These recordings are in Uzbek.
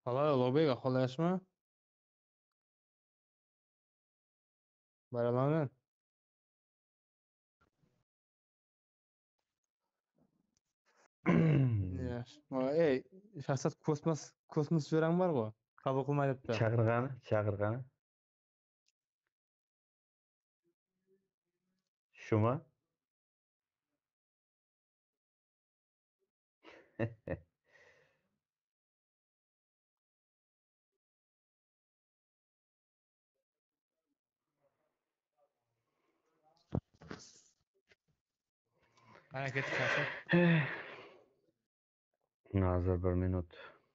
Halay Ulug'bek, ahvol yaxshimi? Bayramlaring. Yaxshi. Ey, shaxsat kosmos jo'rang bor-ku. Qabul qilmayapti. Chaqirg'ani. Shumi? Qani ketdi shaxsat? Hozir 1 minut.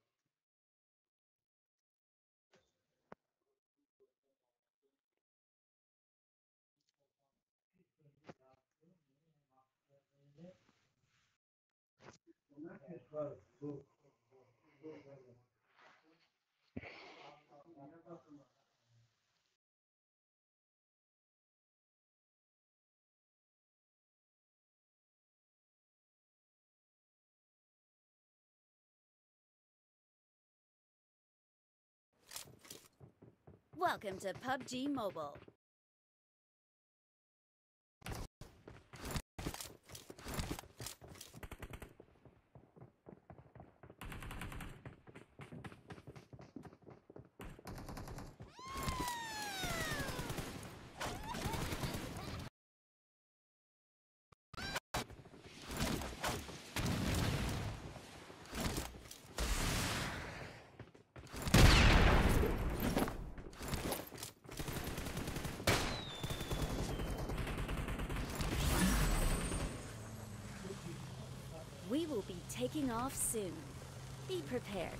Welcome to PUBG Mobile. We will be taking off soon. Be prepared.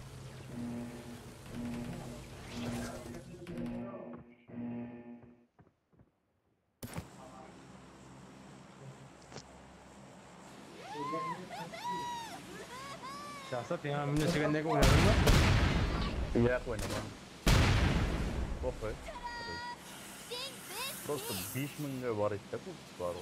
Shaxsat yana minus degandagi o'ynadingmi? Yo'q, o'ynamadim. Qo'y. Просто 5000 ga bor edi-ku, bor.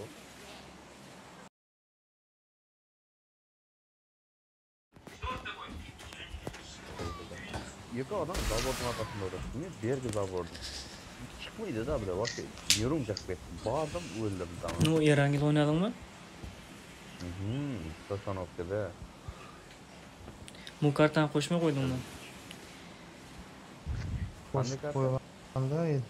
Yo'q, odam zavodning orqasida o'tiribdi. Men bu yerga zavoddim. Chiqmaydi-da, bular boshqa yerim chiqib ketdi. Bordim, o'ldim tamam. No, Erangil o'ynadingmi? Sosanovkada. Bu kartani qo'shmay qo'ydingmi? Qo'shib qo'yganda edi.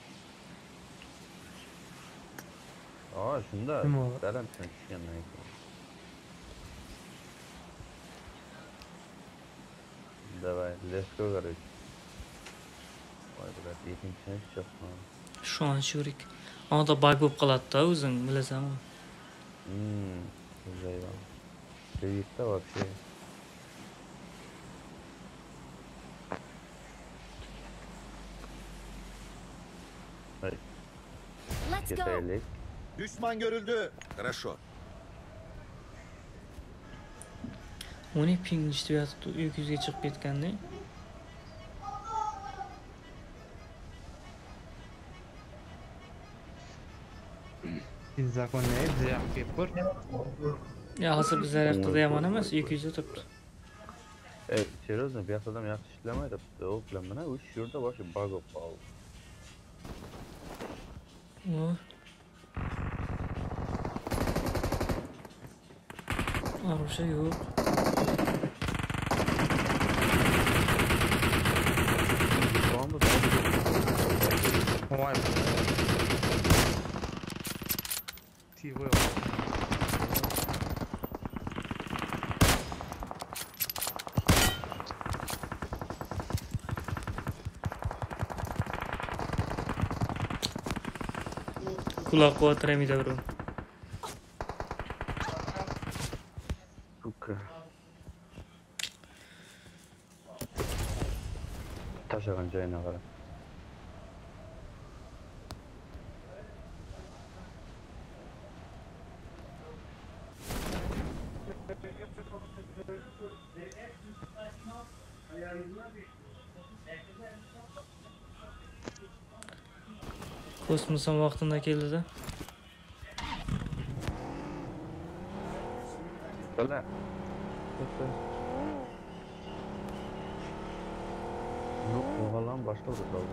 Shunda. Nima? Salam tushgandan keyin. Давай, let's go, короче. Voy, bular ikkinchini chiqman. Ishonch yurik. Onda bug bo'lib qoladi-da, o'zing bilasanmi? Зайвал. Привет-то вообще. Let's go. Кетайлик. Düşman görüldü. Хорошо. O ne ping işte 200 ga chiqib ketganda. Zakon ne? Ziyak kepur. Ya hozir biz zaraqda yomon emas, 200 ga turibdi. Seriously, bu yoqda ham yaxshi ishlamaydi. O bilan mana u yerda boshqa bug bo'lib qoldi. Arusha yo'q. Voy. Tivo. Quloq qo'ytirmaydi bro. Suka. Tashlagan joyina qara. Kosmos ham vaqtida keldi-da. Qala. Yok oğlan başka bir dalga.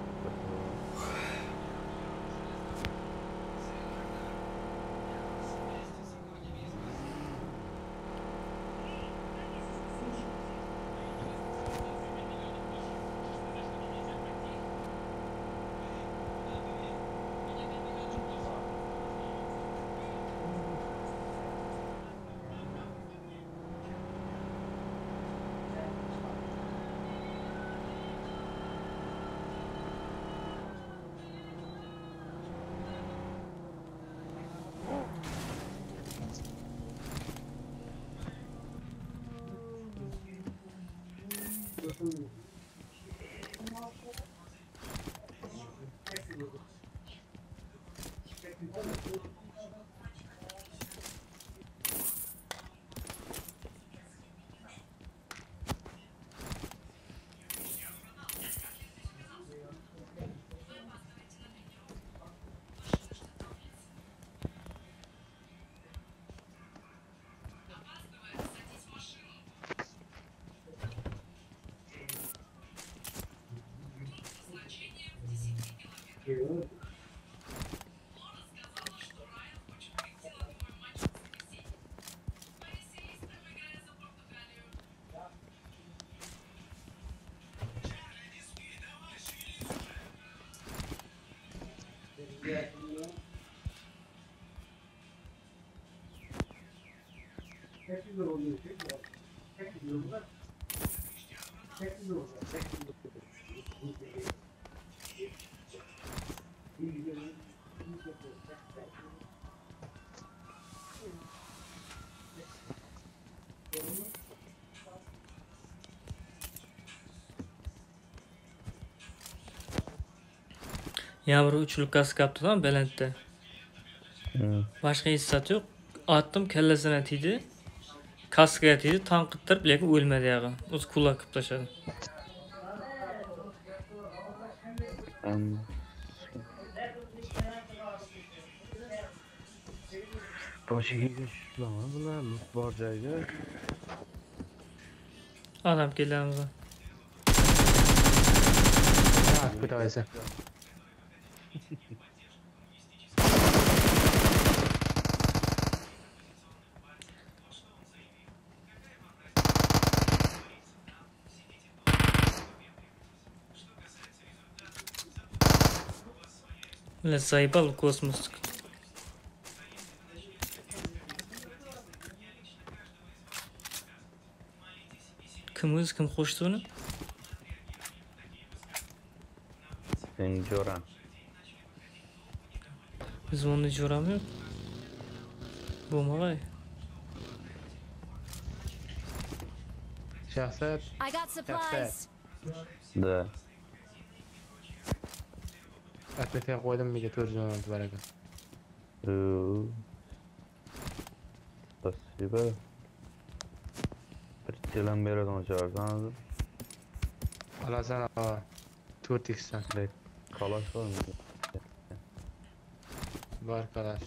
Yana bir uchlik kask kaptı lan Belent'te. Başka hissat yok. Attım kellesine tiydi. Kaskıya tiydi. Tankıttırıp lekin ölmedi yağı. Uz kulak kıp taşadı. Başıga şulamadılar, lut bor joyga. Adam kelamiz. Bir tanesi. Заебал космос. Kim koştu onu? Sen joran. Biz onu joramıyor. Bombalay. Şahsat. I got supplies. Da. Atleteye koydum bir de törcün oldu baraka. Спасибо. Selam bereden çağırsanız. Alasana ağa. 4x'ten. Kalaş var mı? Var kalaş.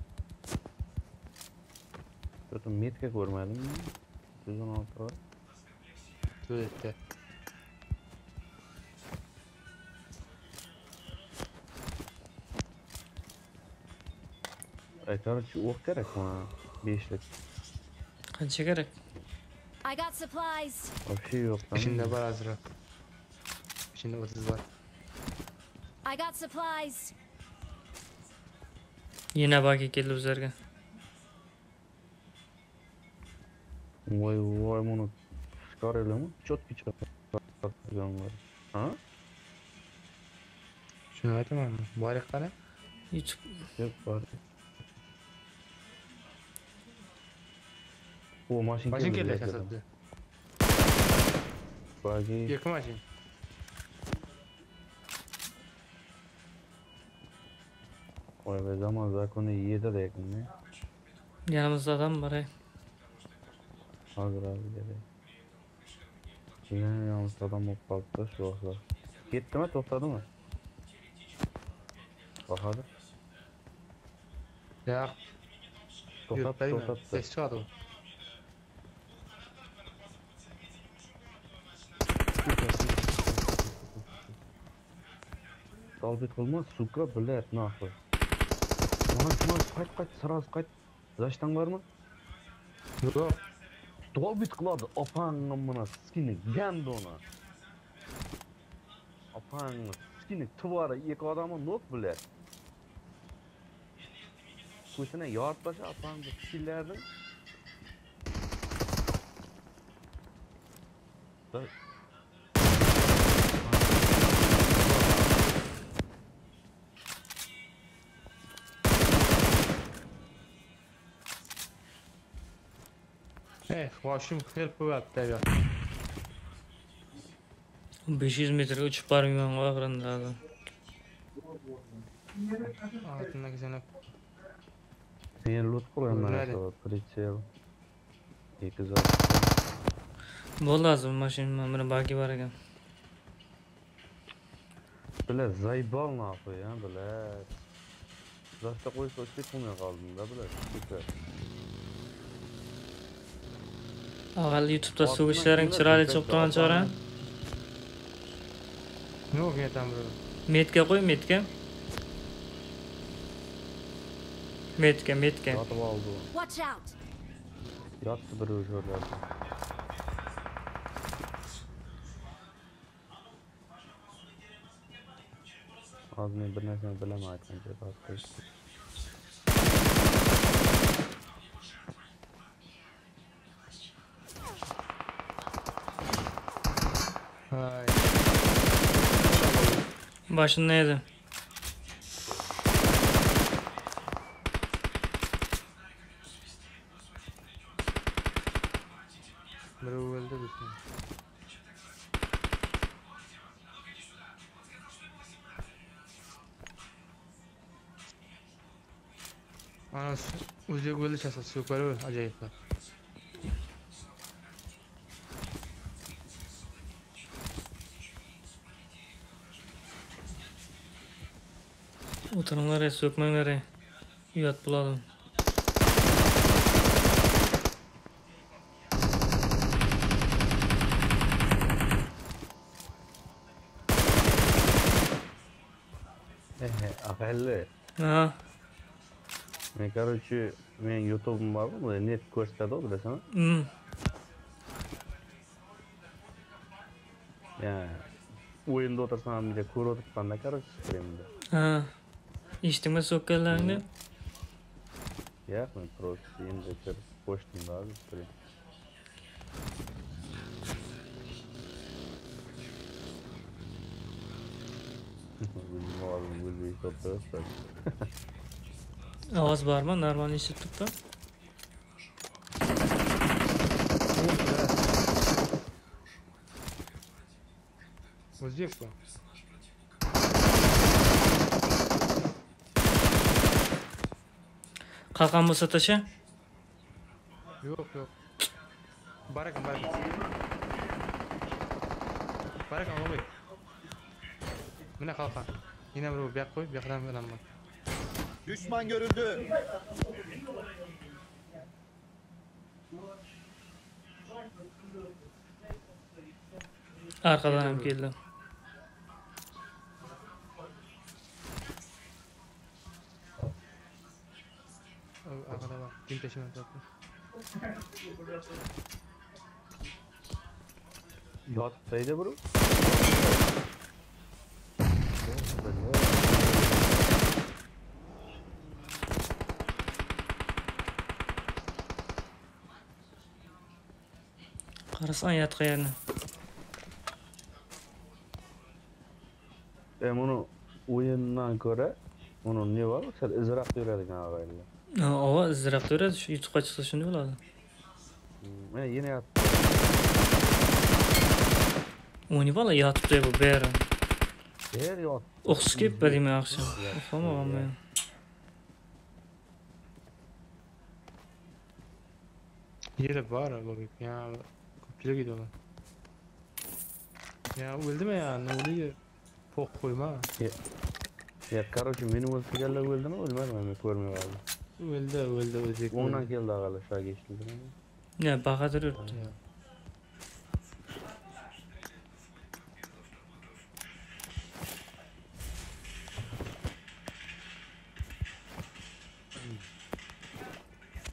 Zaten metka görmedim mi? 116 var. Tuvalette. Aytar ok gerek mi? 5'lik. Kança gerek? I got supplies. O şey yok lan. İçinde var azra. İçinde 30 var. I got supplies. Yine bak geldi üzerine. Vay bunu çıkarıyor mu? Çok bir çıkarıyor. Ha? Şunu aytamam mı? Mübarek kara. YouTube. Yok var. O maşin Maşın geldi şahsat. Bagi. Yakın maşın. Vay be zaman zakonu yiyede de yakın ne? Yanımızda adam var he. Hazır abi dedi. Yine yalnız adam o kalktı şu akla. Gitti mi topladı mı? Bahadır. Ya. Yok değil mi? Topladı. Ses çıkardı o. Долбит кылма, сука, блядь, нахуй. Мана, кайт, сразу кайт. Заштан бармы? Yok. Долбит кылады, апаңның мына скини, гандона. Апаңның скини, твары, екі адамы нот, блядь. Көсіне яртбаша апаңды скиллердің. Başım help bo'ladi tabiat. 500 metrga uchib bormayman oxirida. Altından geçene Sen loot qo'yaman, Bo'ladi. pritsel. 200. Bo'ldi hozir mashina mana bagi bor ekan. Bля, заебал нахуй, а, блядь. За что qo'ysa o'chib qo'ymay qoldim da, блядь. Suka. Avval YouTube'da so'gishlaring chiroyli chiqib turgan chora. Yok yetem bro. Metga qo'y, metga. Metga. Yotib oldi. Watch out! Yotdi bir o'shalarda. Hozir men bir narsani bilaman aytgancha bas. Hay. Boshini edi. Biri öldü bütün. Ana o'ziga o'zi chasasi super acayiplar. O'tiringlar, so'kmanglar. Uyat bo'ladi. Aqalli. Ha, Men короче, men YouTube'im bormi? Net ko'rsatadi, bilasanmi? Ya, o'yinda o'tirsam, bir ko'rib o'tiribman-da, короче, streamda. ha. Eshitdingmi so'kkanlaringni? Yo'q, men просто endi kirib qo'shdim da, stream. Bilmadim, o'zbek to'playapsan. Ovoz bormi? Normal eshitib turibdi. O'zbek bu. Qalqan bo'lsa tasha. Yok. Barak. Barak olmay. Mana qalqan. Yine bir bu yoq qo'y, bu yoqdan bilan bor. Düşman görüldü. Arqadan ham keldi. Arkada bak. Kim taşıman tatlı. Yotibdi bro. Qarasang yatqayani. Buni o'yindan ko'ra, uni ne var? Sal izroq beradigan og'aylar. Ha, ovoz izroq turadi, shu YouTube'ga chiqsa shunday bo'ladi. Men yine yotib. O'ni bola yotibdi bu beri. Ber yot. O'qishga ketmadingmi yaxshi? Uxlamaganman. Yeri var logik ya. Ko'pchilik edi ular. Ya o'ldimi ya? Ne oluyor? Poq qo'yma. Ya, короче, meni o'ldirganlar o'ldimi? O'lmadimi? Men ko'rmay qoldim. O'ldi o'zik. O'ngdan keldi og'alar, shu geçti. Ya, bahadir yuribdi.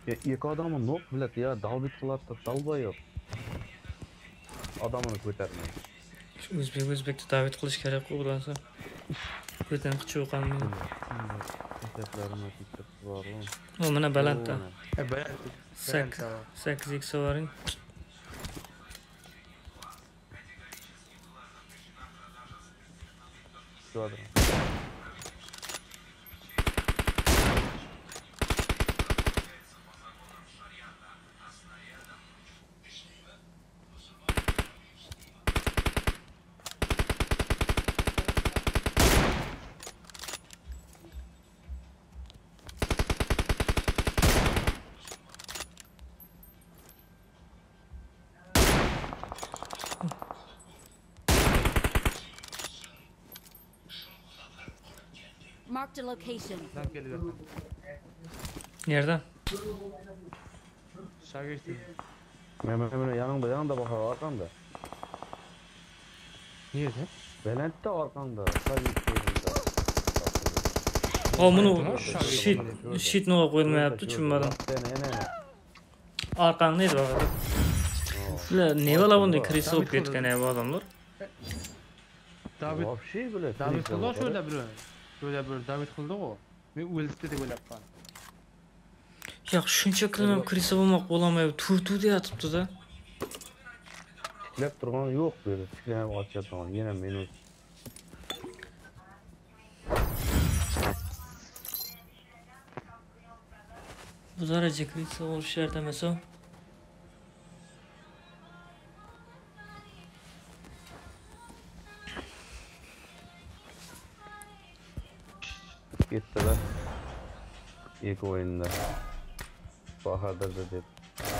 Ya iki adamı nok bilet ya David kılattı dalbayıp. Adamını ko'tarmaydi. O'zbekni David qilish kerak Xudosi. Ko'zdan chiqib Hesaplarıma tiktir var oğlum. O mana balandda. Baland. 8x varing. Şu adam. Marked a location. Lan geliyor. Nereden? Şağa geçtim. Hemen yanında bakar arkanda. Nerede? Belent'te arkanda. Sadece O bunu Tamam, shit nima qo'yilmayapti, tushunmadim. Arqang neydi bakalım? Ular ne bala bunday kirisi olib ketgan ya bu odamlar? David. Вообще блядь. David qildi şöyle bir. Şöyle bir David qildi o. Men o'ldi deb o'ylab qoldim. Yo'q, shuncha qilim ham kirisi bo'lmoq bo'lamayapti. Tur deyapti-da. Tiklab turgan yo'q böyle. Tiklab açıyapman. Yine menus. Bu daraja kirisi bo'lish shart emas o. Gittiler. İlk oyunda. Bahadır da dep.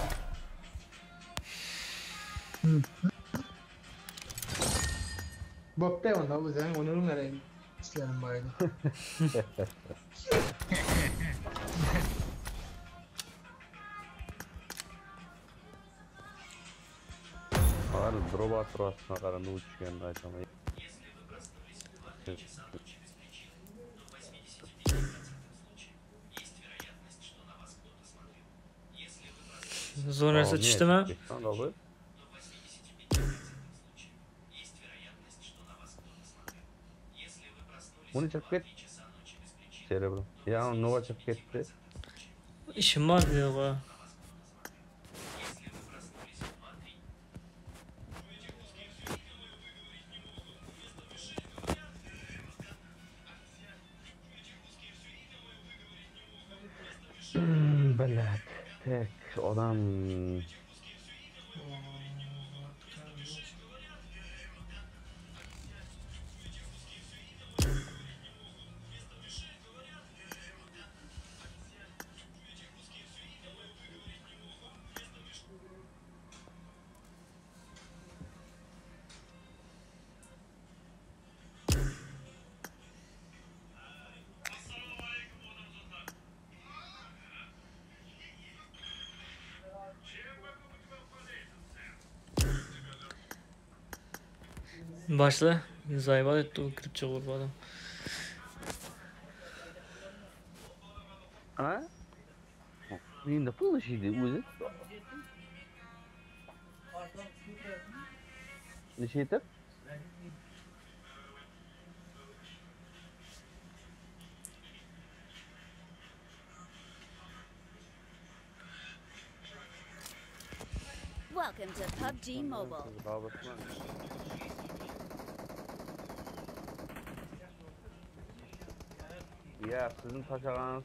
Bo'pti onda o'zing uni o'rganaylik. İşlerim baydı. Hali drop atrofuna qaranda uçganini aytaman. Zo'r narsa tushdimi? Bunu chaqib ket. Cerebro. Ya Nova chaqib ketdi. Ishim bor yo'q. Bilat. Tek odam. Başla. Zayıf etti o kirib chiqib bu odam. Ha? Endi pul ishiydi o'zi. Necha etib? Welcome to PUBG Mobile. Ya sizin taşağınız.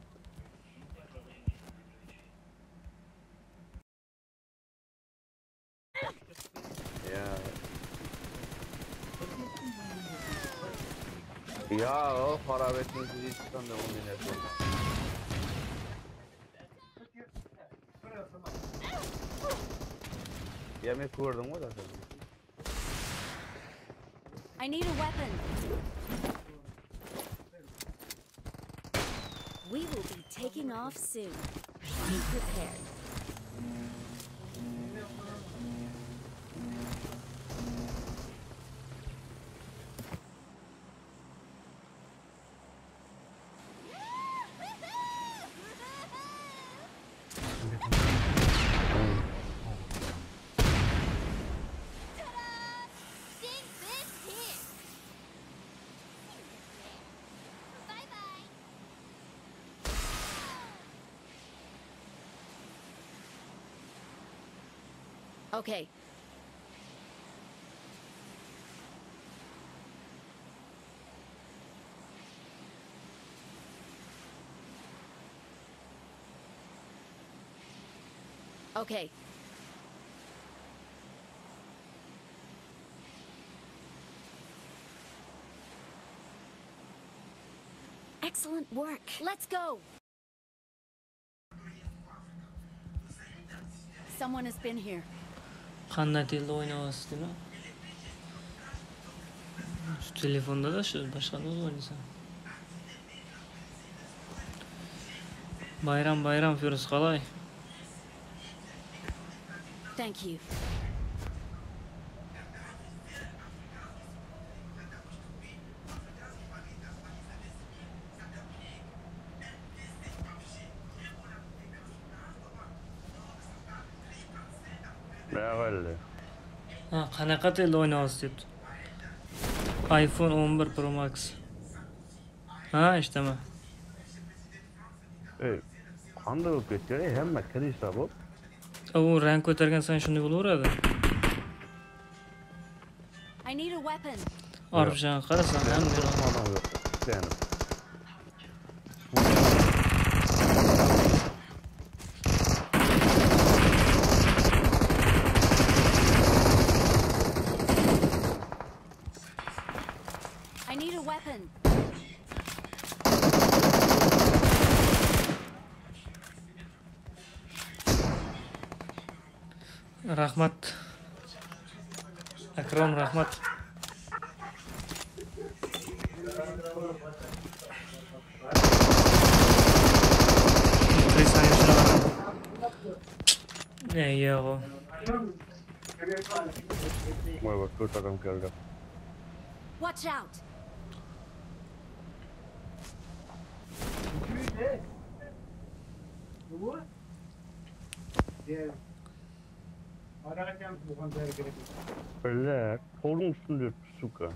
Ya o harabetinizi hiç tutan da onu yapıyorum. Yemek kurdum o da tabii. I need a weapon. We will be taking off soon. Be prepared. Okay. Okay. Excellent work. Let's go. Someone has been here. Qanday tilda o'ynayapsiz deymi? Shu telefonda da shu boshqada o'ynaysan. Bayram Firuz qalay? Thank you. Bağlı. Ha, qanaqa tilda o'ynayapsiz debdi. iPhone 11 Pro Max. Ha, ishtama. Qanday bo'lib ketgan? Hamma kirishsa bu. U rang ko'targan sayin shunday bo'laveradi. I need a weapon. Orifjan qarasam ham Adam yo'q. Yani. I need a weapon. Rahmat. Akrom rahmat. Yo'q. Voy bak, to'rt odam keldi. Watch out. Böyle kolun üstünde suka.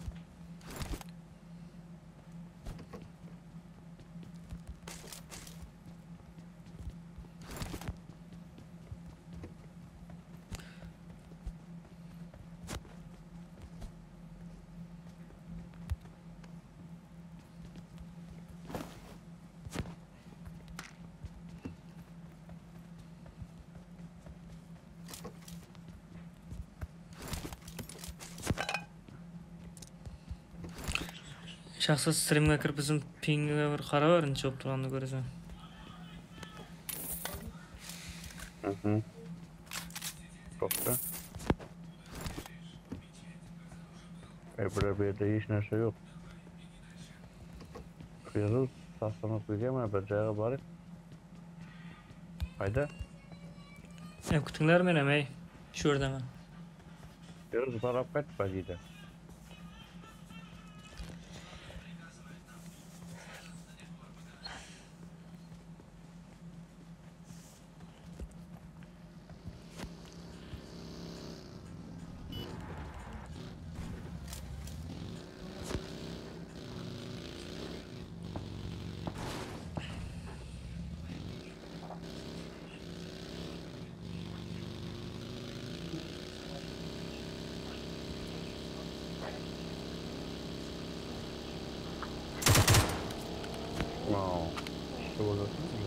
Shaxsiy streamga kirib bizim pingga bir qarab necha bo'lib turganini ko'rasan. To'xta. Bu yerda hech narsa yo'q. Firuz saslanib qo'yganman, bir joyga borib. Hayda. Kutinglar meni ham, shu yerdaman. Firuz borib qaytib deydi. Wow. Şu olur.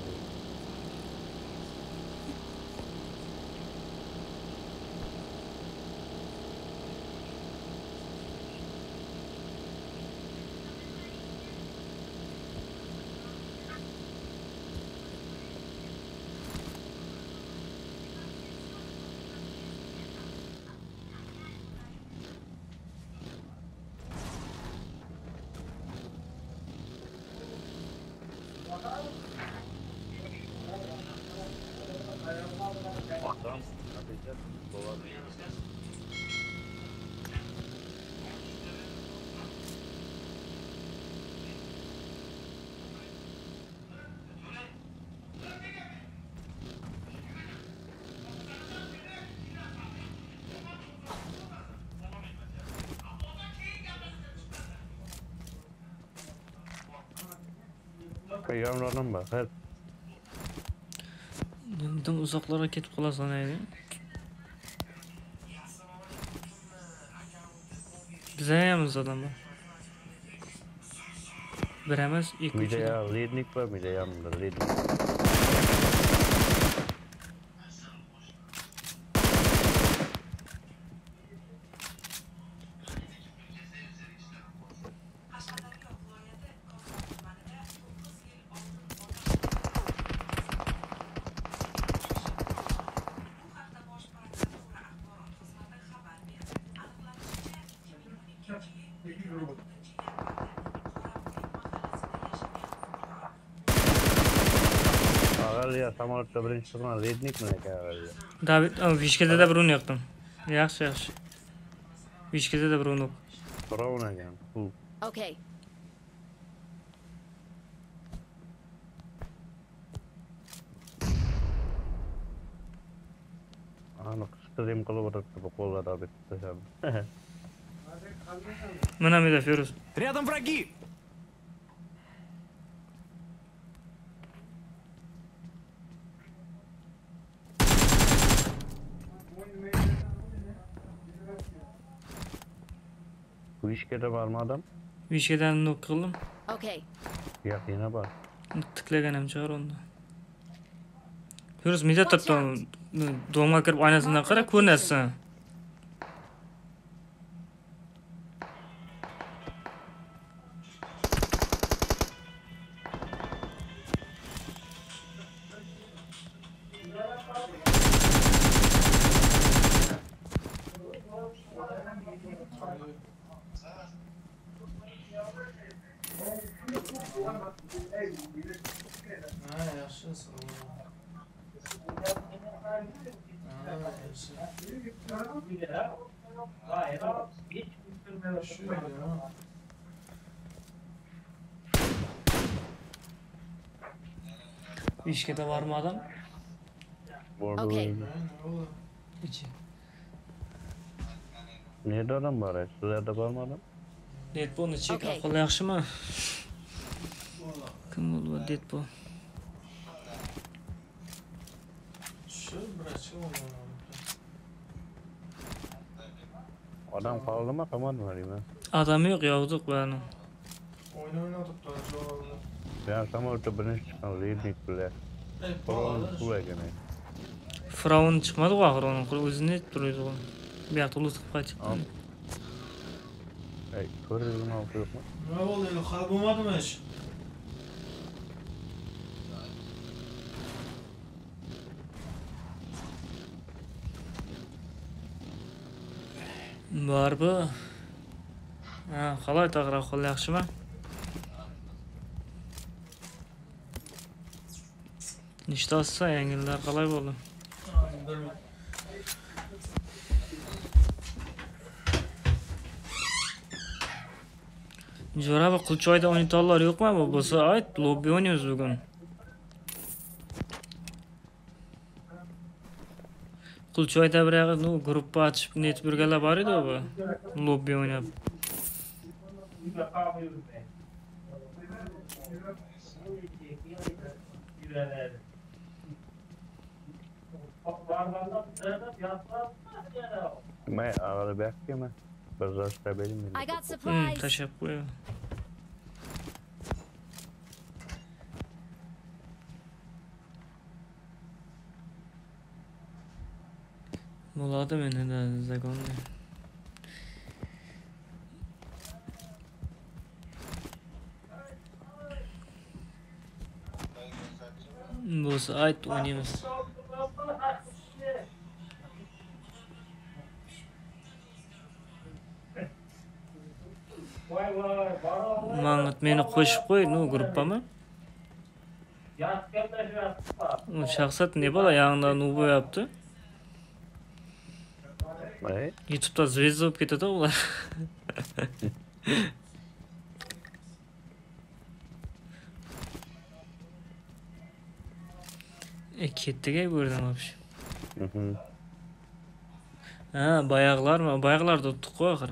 Adam yapacak dolar. Kıyamlardan bak her. Dim uzoqlarga ketib qolasan ayni. Bizayamiz adamlar. Bir emas, iki Bir de uch. ya rednik var, bir de yanında rednik. Ağal ya samolyotda birinchi chiqqan rednik mi ekan ağal ya? David, Vishkada da birini yoqdim. Yaxshi, yaxshi. Vishkada da birini. Brown ekan. Bu Okay. aniq stream qilib o'tiribdi bu qo'llar olib tashlab. Mana meda Feruz. Рядом враги! Bu ishkada bormi odam? Vishkadan nok qildim. Okay. Yo'q, yana bor. Tiklaganim chiqar unda. Feruz meda turibdi. Domga kirib oynasidan qara, ko'rinasan. Vishkada bormi adam? Bordi. Okay. İçi. Nerede adam bor? Sizlarda bormi odam? Deadpool'ni chek Okay. ahvoli yaxshimi? Kim bu Deadpool? Odam qoldimi, qamadimi deyman. Adamı yo'q, yovdiq bani. Ben samolyotda birinchi chiqqan rednik bilan. Brown bu ekan. Firavun chiqmadi u axir uning o'zini turadi u. Bu yoqda ulut qilib qaytibdi. Ey, ko'rdingmi, yo'qmi? Nima bo'ldi endi? Hali bo'lmadimi ish? Bor bu. Ha, qalay taqra ahvoli yaxshimi? Nechta olsa yangilar qalay bo'ldi? Jo'raba Qulchoyda o'yintoqlar yo'qmi? Bu bo'lsa ayt, lobbi o'ynaymiz bugun. Qulchoyda bir yoqda gruppa ochib netib yurganlar bor edi bu. Lobbi o'ynab. Men ağalı bekliyorum. Bir zaten benim. I got supplies. Tashab qo'y. Bo'ladi menda zagonni. Bo'lsa ayt o'ynaymiz. Mang'it meni qo'shib qo'y, no gruppami? U shaxsat ne bola yanında nu bo'yapti. Ey, YouTube'da zvezda bo'lib ketadi ular. Ketdiga ko'rdim вообще. Ha, bayaqlarmi? Bayaqlarda o'tdik-ku axir.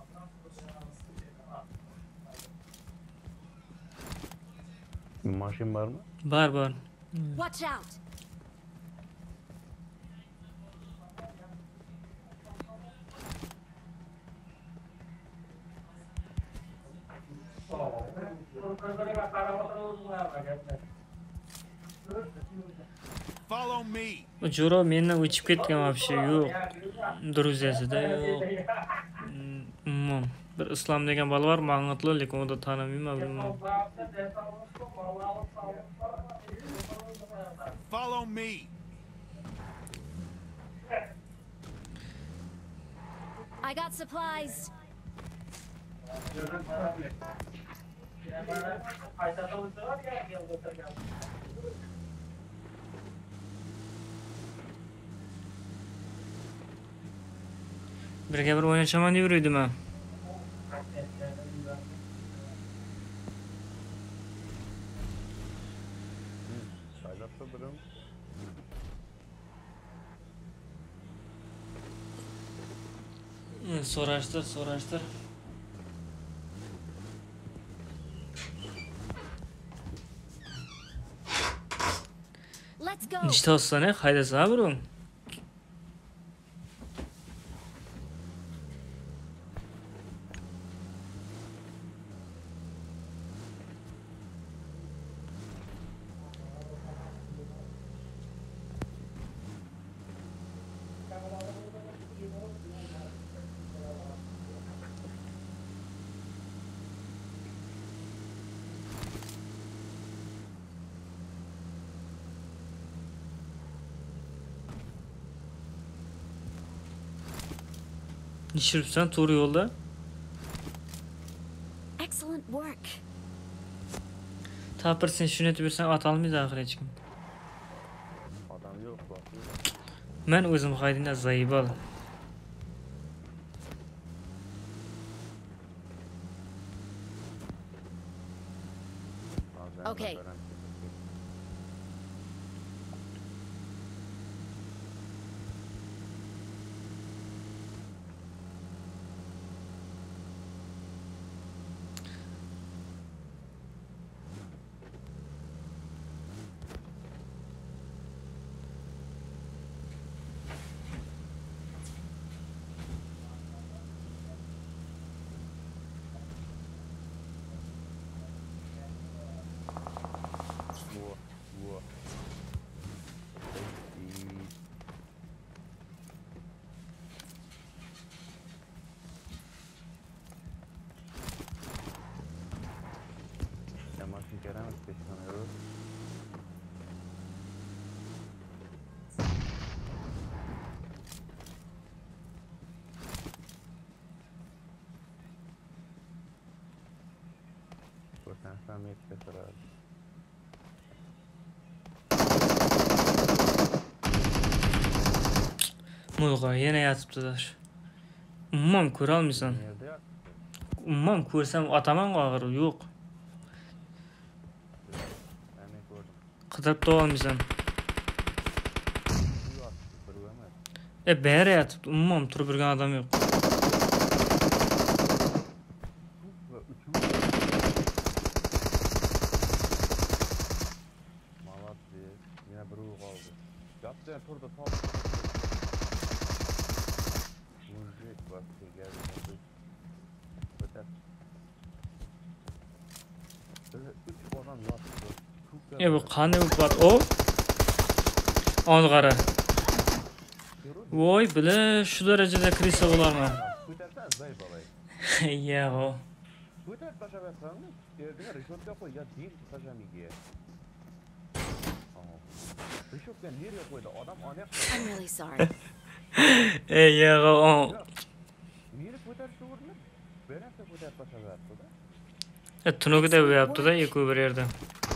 Mashin bormi? Bor. Watch out. Follow me. Jo'ra mendan o'chib ketgan вообще yo'q. Druziyasida yo'q. Umuman bir islom degan bola bor, ma'lumotli, lekin uni tanimayman, bilmayman. Follow me. I got supplies. Birga bir o'ynachaman deb yurdim men. Sayg'atda birim. So'rashtir. Let's go. Nechta olsana, haydasa birim. Nishiribsan to'g'ri yo'lda. Excellent work. Tapir sen shuni aytib bersang atalmaydi axir hech kim. Odam yo'q bor. Men o'zim haydina zaybal. Okay. Во. Yamasın Kerem, peşmanıyoruz. Sen samimiyet keser abi. Mulg'a yana yotibdilar. Umuman ko'ra olmaysan. Nerede ya? Umuman ko'rsam ataman og'ir, yo'q. Ben ne gördüm? Qidirib topa olmaysan. Suyu attı, duruyor mu? Beri yotibdi, umuman turib yurgan odam yo'q. Ve üçümüz. Malatya. Yine bir ruh kaldı. Yaptı ya turda top. Müzik baktı geldi. Öter. Böyle üç adam yaptı. Bu qanday bo'lib o? Onu qara. Voy, bile shu darajada kirsa bo'larmi? Ötersen zay balay. Ya o. Öter taşa versen mi? Yerine rişot koy ya değil taşa mı giye? Rişotken nereye koydu? Adam anek. I'm really sorry. Ya o. Nereye öter şu vurma? Ben hep öter taşa verdi da. Tunugu da yaptı da ikki bir yerda.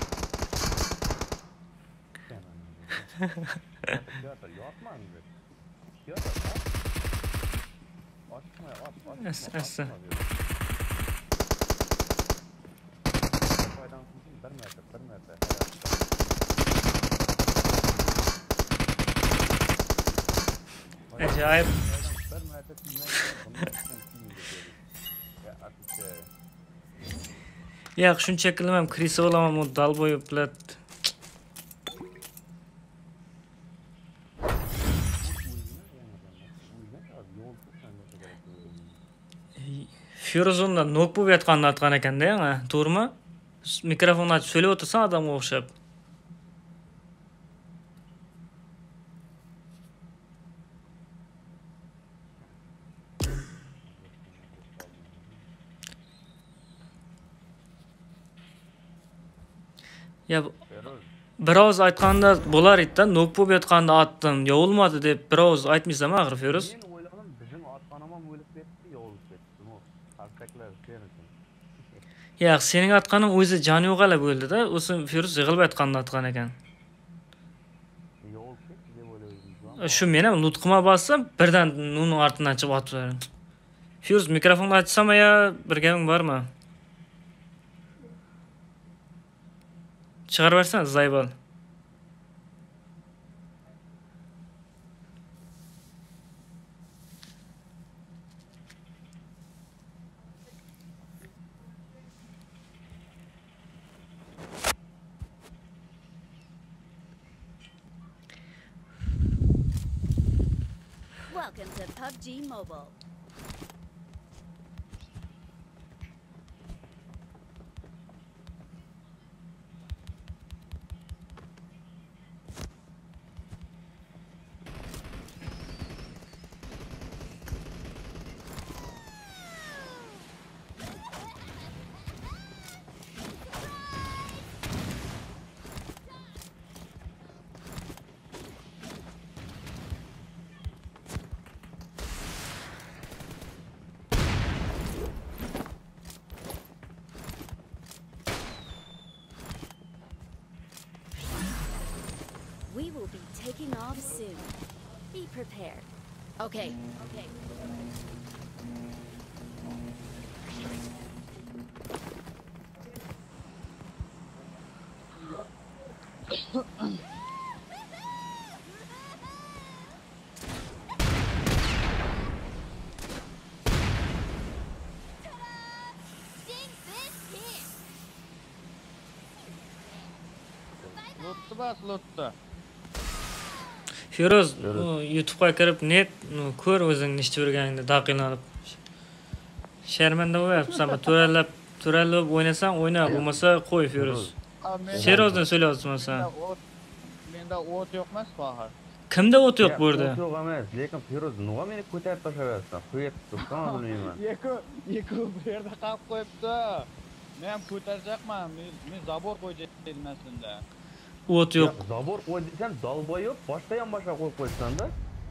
Teatr yapma mı? Teatr at. Açma at. Assa. Faydansızın bir metre. Acayip. Bir metre Ya shuncha qilmam, kirsa bo'laman, u dalboy plat. Firozonda nok bo'lib yotganini aytgan ekanda, to'g'rimi? Mikrofonni ochib söylep otursan adamga o'xshab. Ya Feroz. biroz aytganda bo'lar edi-da, nok bo'lib yotganda atdim, yo'lmadi deb biroz aytmaysam axir Feroz. Men o'yladim, bizim atqanim ham o'lib ketdi, yo'lib ketdi. Bu qarsaklar sen uchun. Ya sening atqaning o'zi joni yo'q ala bo'ldi-da, o'zi Feroz yig'ilib aytganda atgan ekan. Yo'lib ketdi deb o'ylaydim. Shu men ham nutqima bassam, birdan uning ortidan chiqib atib berdim. Feroz mikrofonni ochsam ya, bir gaping bormi? Chiqarib bersan, Zaybal. Welcome to PUBG Mobile. We will be taking off soon. Be prepared. Okay. Lottu bas, lottu. Feroz, YouTube'ga kirib net ko'r o'zingni ishchi yurganingda daqiqlanib. Sharmanda bo'lyapsan, turalab o'ynasang o'yna, bo'lmasa qo'y Feroz. Serozdan so'rayapman sen. Menda o't yo'q emas, Fahar. Kimda o't yo'q bu yerda? Yo'q emas, lekin Feroz nima meni ko'tarib tashlaversan? Qo'yib tursan, bilmayman. Yeku bu yerda qolib qo'yibdi. Men ham ko'tarjaqman. Men zabor qo'yjaydim aslida. O't yo'q. Zabor qo'ysan, dalboyob boshqa ham boshqa qo'yib qo'ysan-da.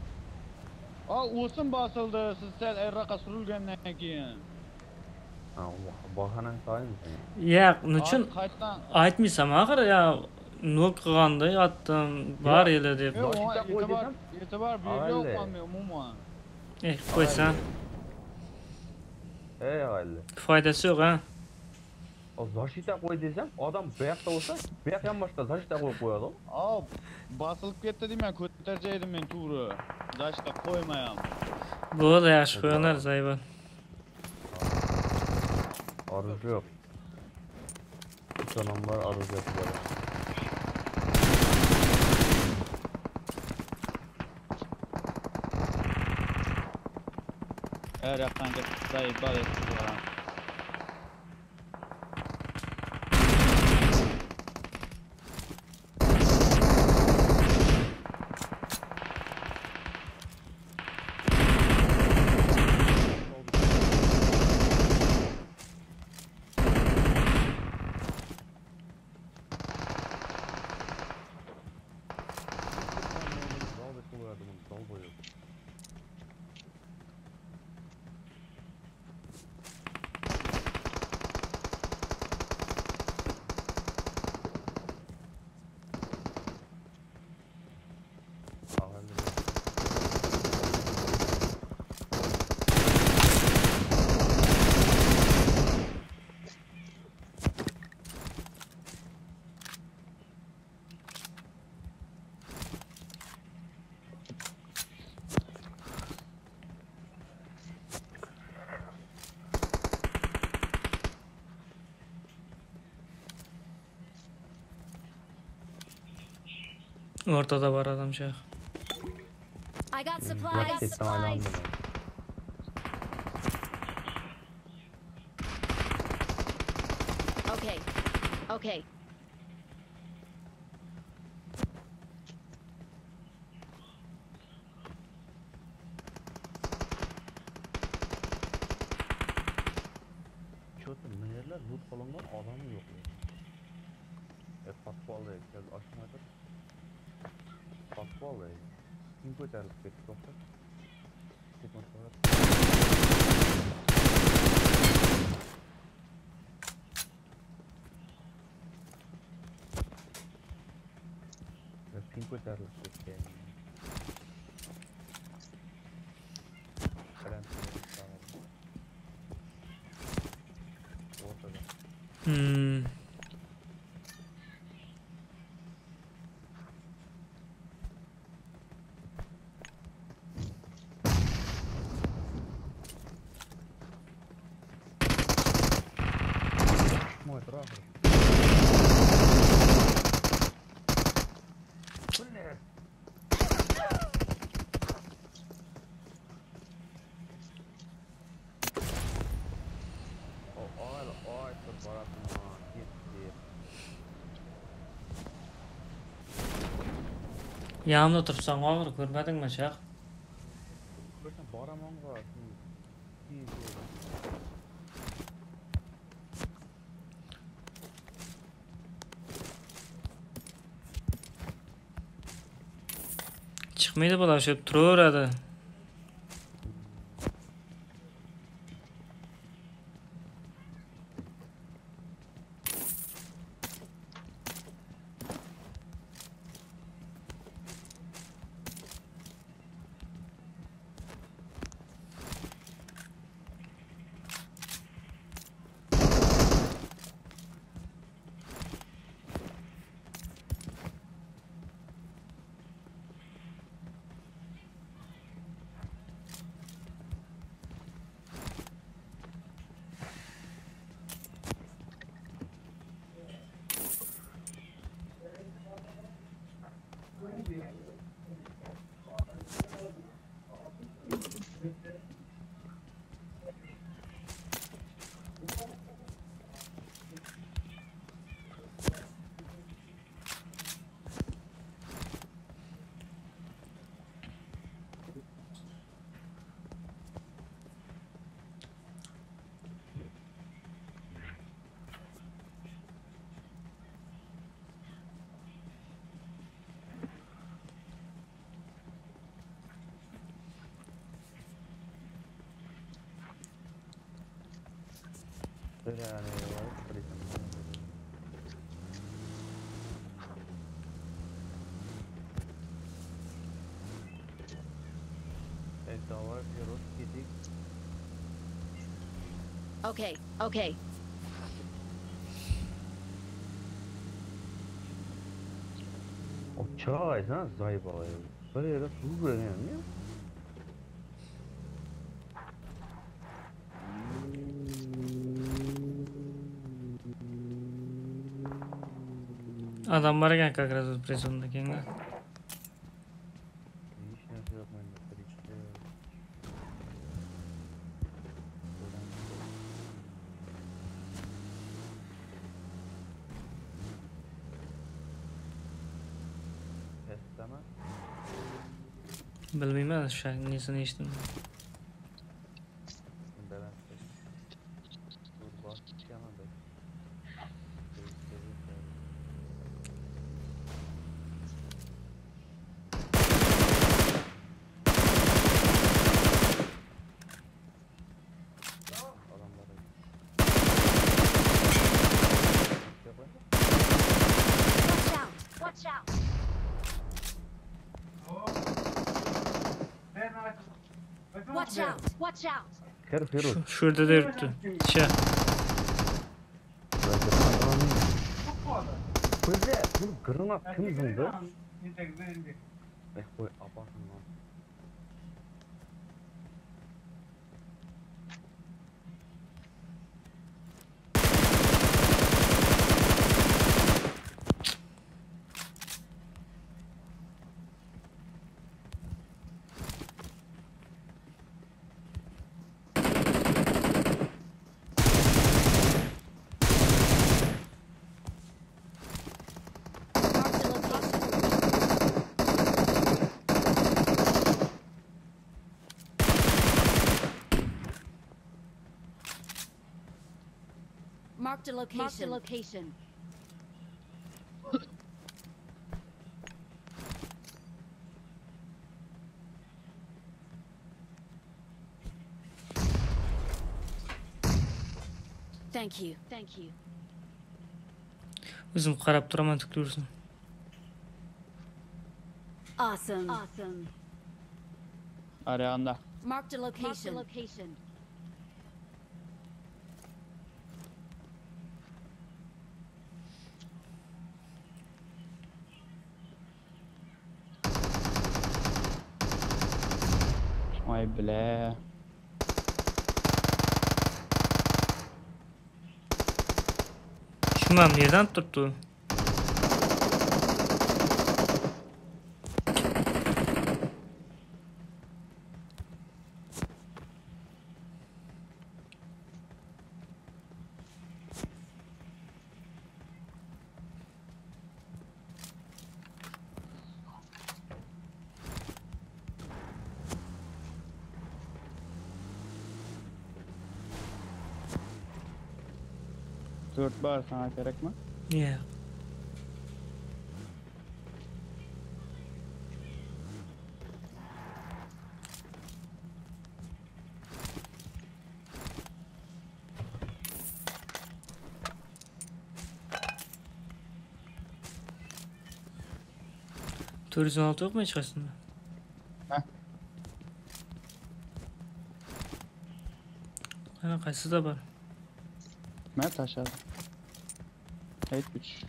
O'sin bosildi, siz sal erroqqa surilgandan keyin. Bahanan sayın. Ya, nechun Qaytdan aytmaysam axir ya nok qilganda yotdim, bor edi deb. E'tibor bermayapman men umuman. Qo'ysan. Hayli. Foydasi yo'q, ha. O zaşita qo'y desam, odam bu yoqda bo'lsa, bu yoqqa ham boshqa zaşita qo'yib qo'yadi. Bosilib ketdi deyman, ko'tarjaydim men to'g'ri. Zaşita qo'ymayam. Bo'ldi, yaxshi qo'yinglar, Zaybal. Arız yok. Sonamlar arız yapıyor. Her yaktan Zaybal etti. Ortada var adam şey. I got supplies. Okay. Okay. Что-то mayerler loot qilingan odami yo'q. Patvoldi, ochmaydi. Patvoldi. Kim ko'tarilib ketdi, to'xta. Kim ko'tarilib ketgan. Мой трахер. Блядь. Ой, тут баратым ketdi. Yanımda tursan ağır görmedinmi şaq? Ko'rsam boramonga. Çıkmaydı bular şu turaveradi. Yani давай вперед, иди. Okay, okay. O çay, ha, zayıbalı. Böyle su böyle ne? Adam var ekan как раз o'z prisonda kenga. Hiç narsa yapmayın. Testama. Bilmayman o'sha nesini eshitdim. Watch out! Watch out! Watch out! Herif. Şurada da yurttu. Şa. Böyle bunu granat kim buldu? Koy abartma lan. Marked a location. Marked a location. Thank you. Thank you. Özüm qarab turaman tükürürsün. Awesome. Awesome. Arayanda. Marked a location. Marked a location. Ay bile. Şumam nereden tuttu? Dört bar sana gerek mi? Niye? Turizm altı yok mu hiç aslında? Heh. Ana kaysı da var. Mert aşağıda. Evet 3.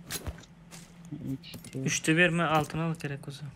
3. 3'te verme altına al gerek olsa.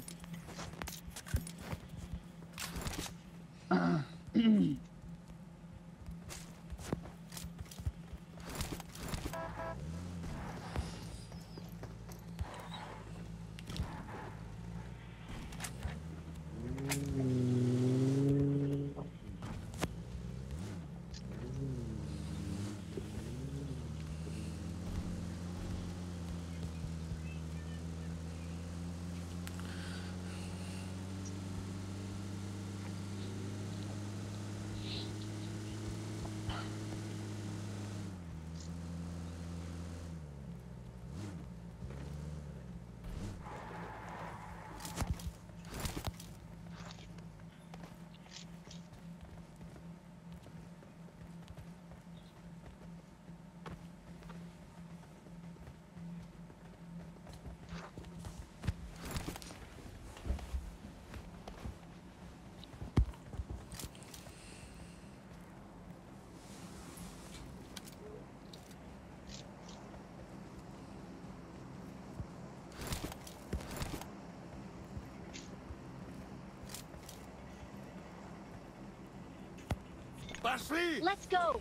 Let's go.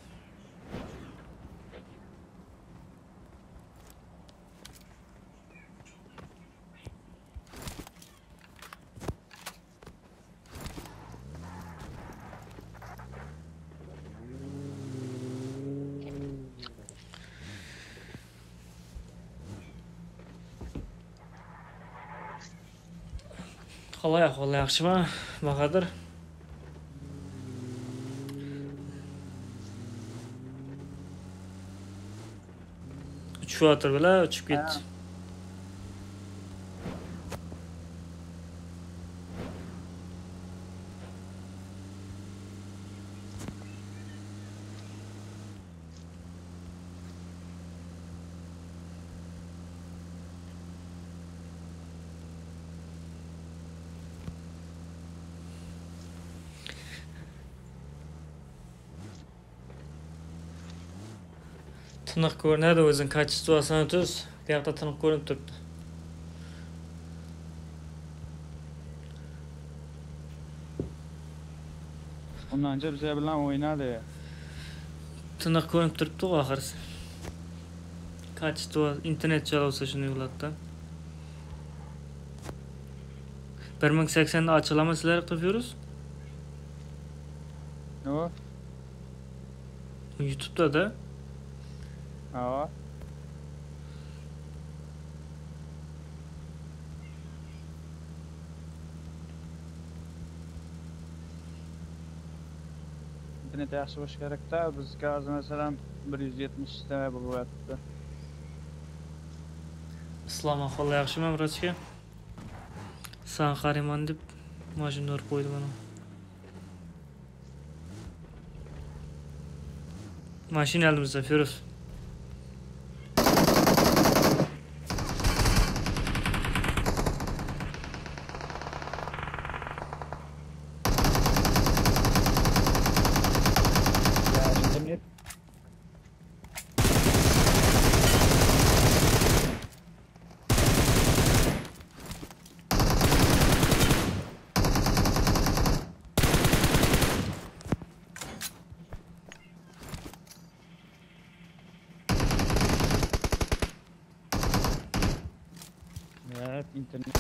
Qalay ahvol yaxshimi? Bahadur. Uchib bilan uchib ketdi. Tiniq ko'rinadi, o'zing kачествосini tuz. Bu yoqda tiniq ko'rinib turibdi. Ondan önce bize bilen oynadı. Tiniq ko'rinib turibdi oxirisi. Kачество internet chalasa shuni yo'latdi. 1080'ni açılama sizler yapıyoruz. Ne o? YouTube'da da. Ja. internet yaxshi bo'lishi kerak-da. Bizga hozir masalan 170 istamay bo'lyapti. Islom ahvoli yaxshimi vrachga? San qarayman deb mashinani urib qo'ydi mana. Mashina elimizda, Firuz. Internet Evet, internet.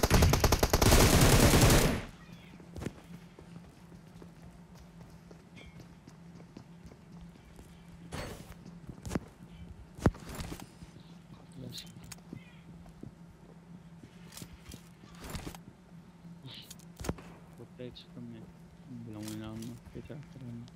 Buraya çıktım ya. Bilen oynanma. Geçer hatırlamıyorum.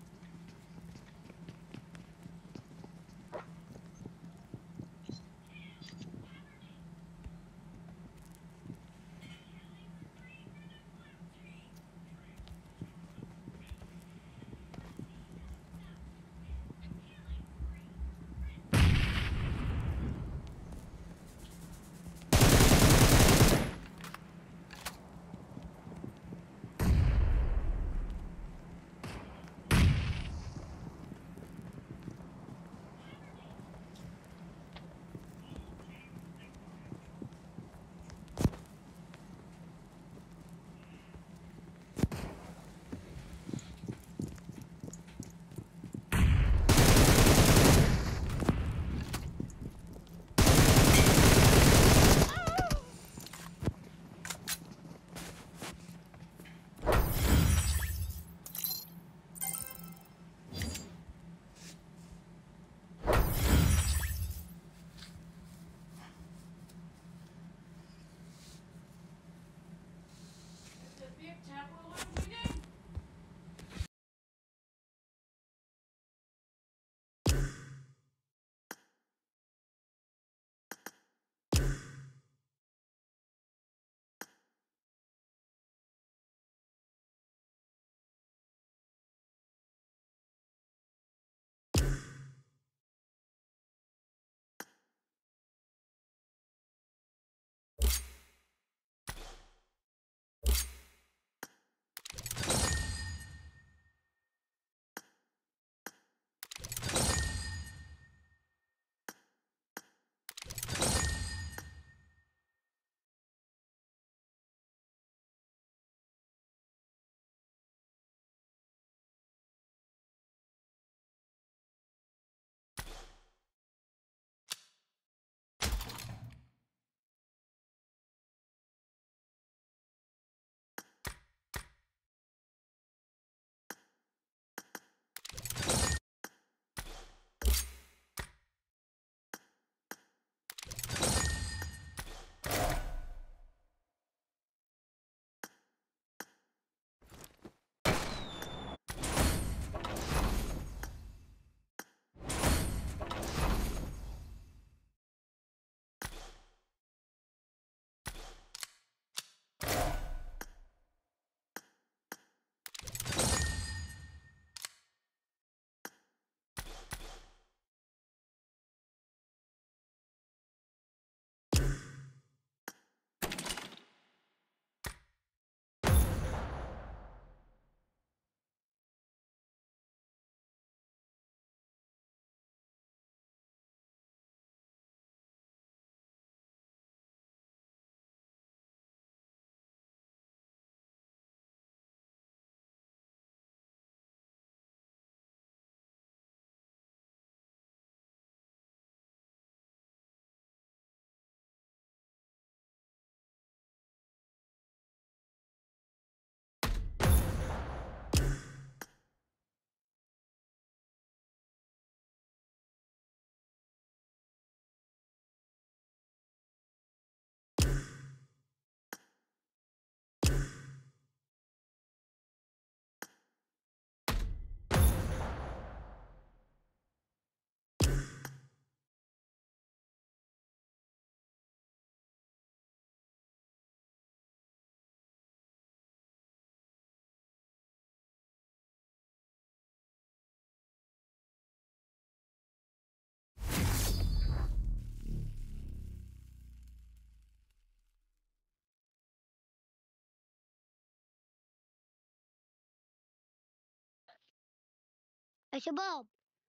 شباب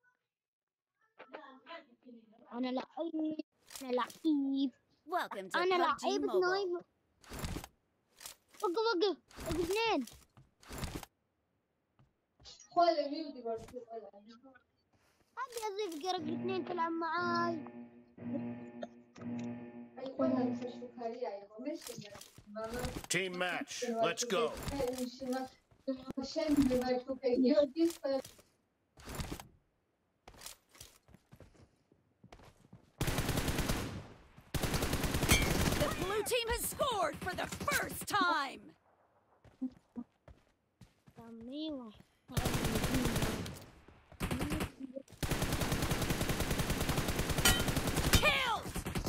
انا لعيب انا لعيب Welcome to انا PUBG لعيب Mobile. سنايبر. وقف اثنين. ابي اضيف قرق اثنين تلعب معاي. Team match. Let's go. The blue team has scored for the first time. ايوه Killed.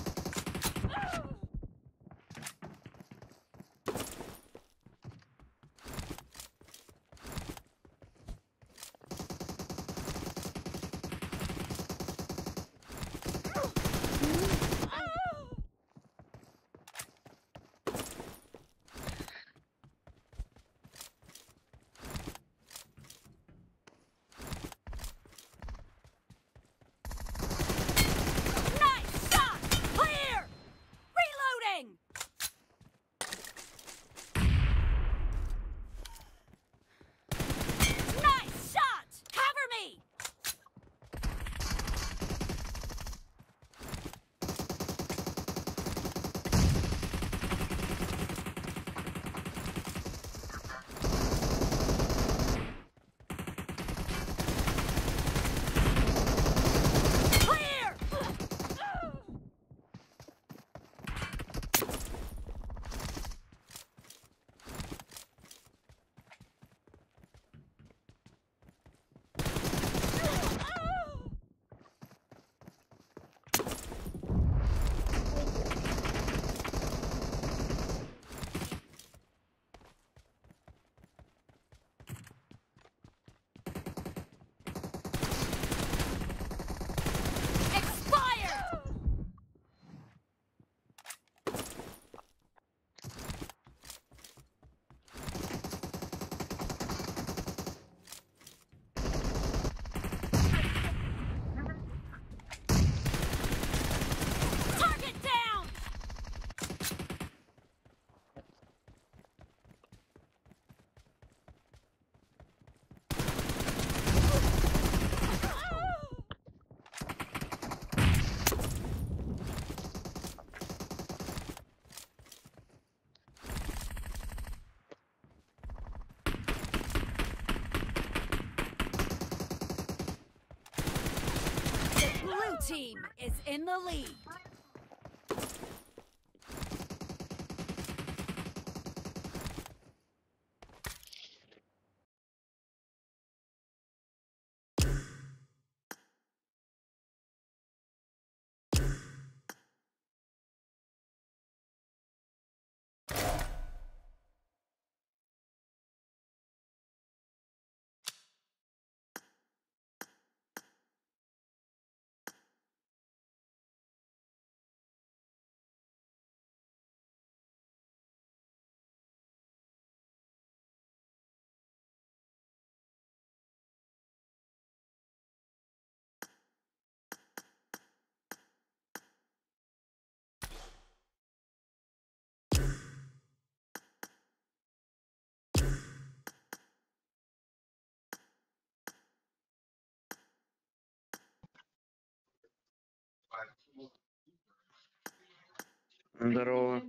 Nice shot. Clear. Reloading. Nice shot. Cover me. Clear. Expired. Target down. The blue team is in the lead. Здорово.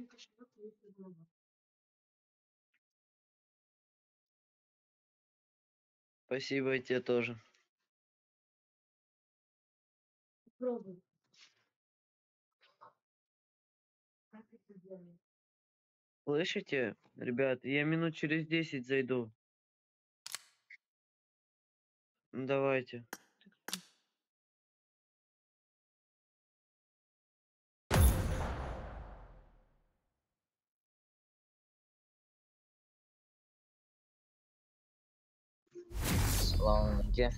Спасибо, и тебе тоже. Слышите, ребят, я минут через 10 зайду. Давайте. Салам алейкум.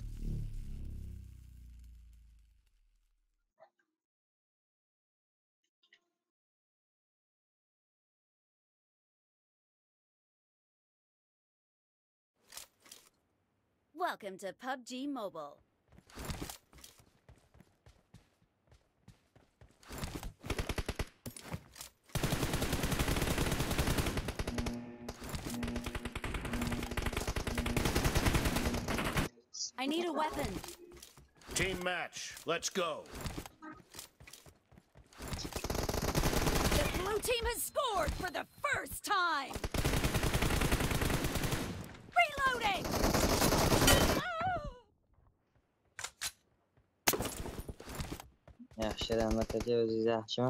Welcome to PUBG Mobile. I need a weapon. Team match. Let's go. The blue team has scored for the first time. Reloading. Yaxshi, rahmat aka, o'zingiz yaxshimi?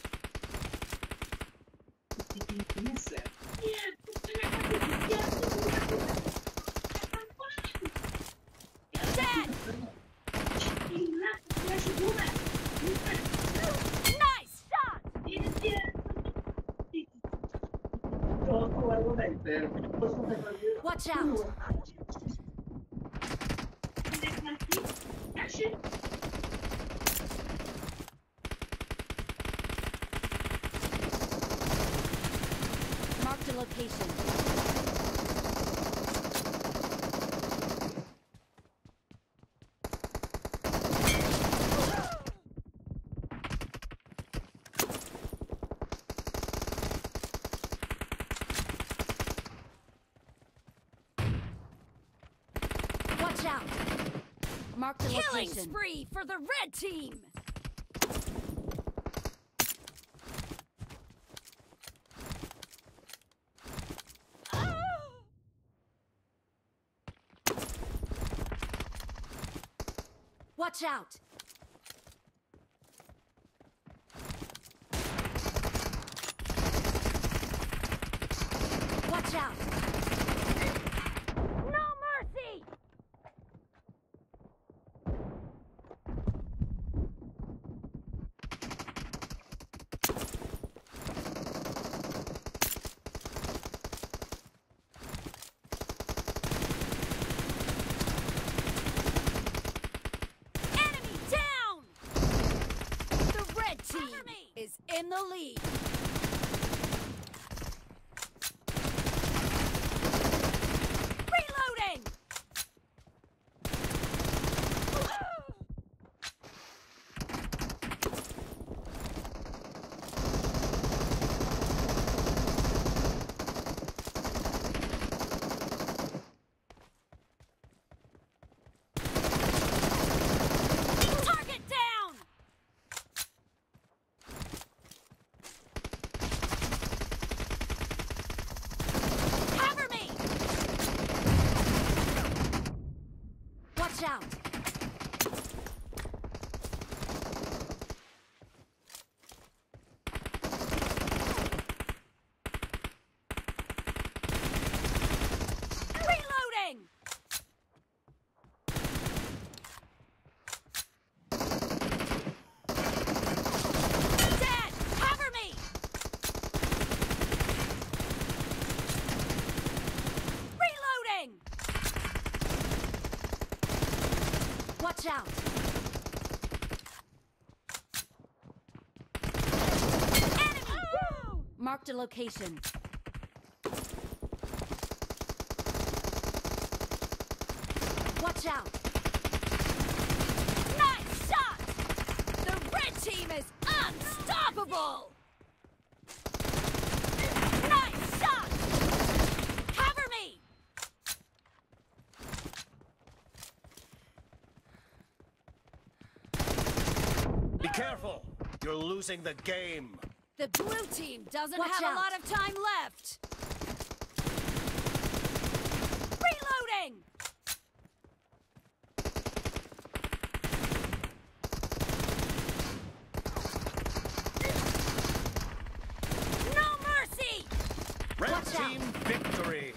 Dead. Nice shot. Watch out. Marked a location. Watch out. Marked a location. Killing spree for the red team. Watch out! Watch out! No mercy! Is in the lead. Reloading. Target down. Watch out! Reloading! Dead! Cover me! Reloading! Watch out! Enemy! Marked a location. Watch out! Nice shot! The red team is unstoppable! Nice shot! Cover me! Be careful. You're losing the game. The blue team doesn't Watch have out. a lot of time left. Reloading! No mercy! Red Watch out. team victory.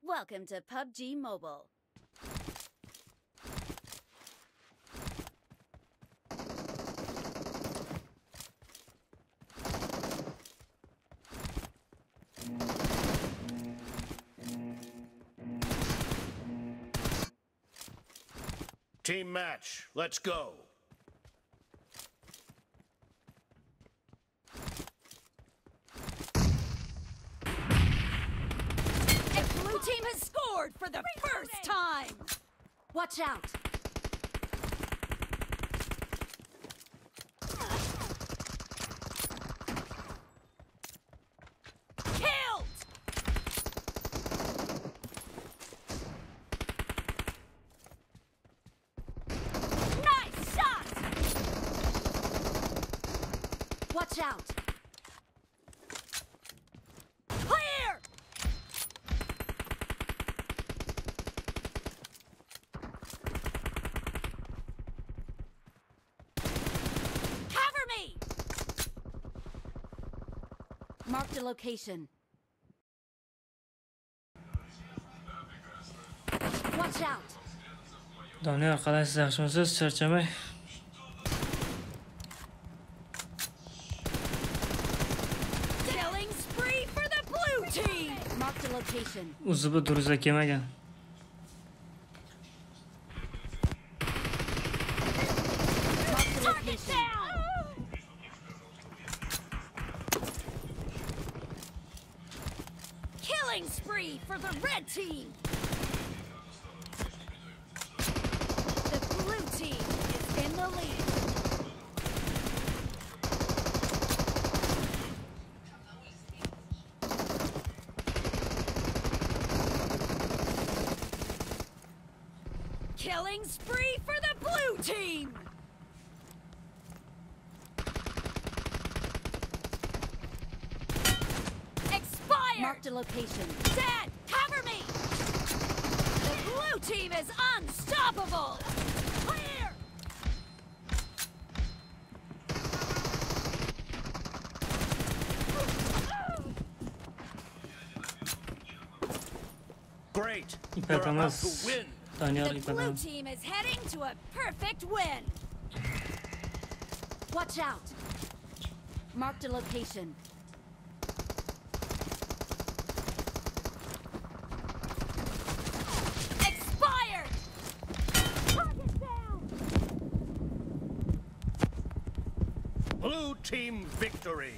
Welcome to PUBG Mobile. Team match, let's go. The blue team has scored for the first time. Watch out. Killed. Nice shot. Watch out. Clear. Cover me. Marked a location. Watch out. Doniyor, qalaysiz, yaxshimisiz? Charchamay. Killing spree for the blue team. Marked a location. Uzubi duruza kelmagan. Marked a location. Killing spree for the red team. The blue team is in the lead. Killing spree for the blue team. Expired. Marked a location. Dead. Cover me. The blue team is unstoppable. Clear. Great. İp You're about atamaz. to win. Doniyor, The ip blue atamaz. team is heading to a perfect win. Watch out. Marked a location. Expired. Target down. Blue team victory.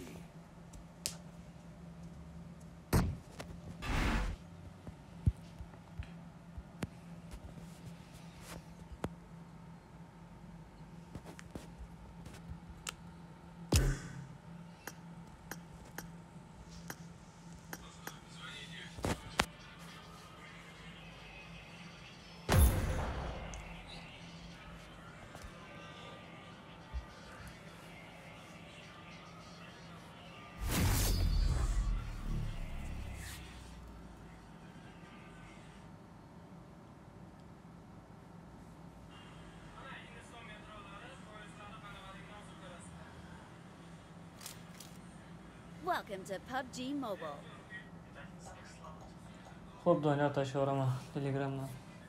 Welcome to PUBG Mobile. Xo'p, Doniyor tashlayveraman Telegramdan.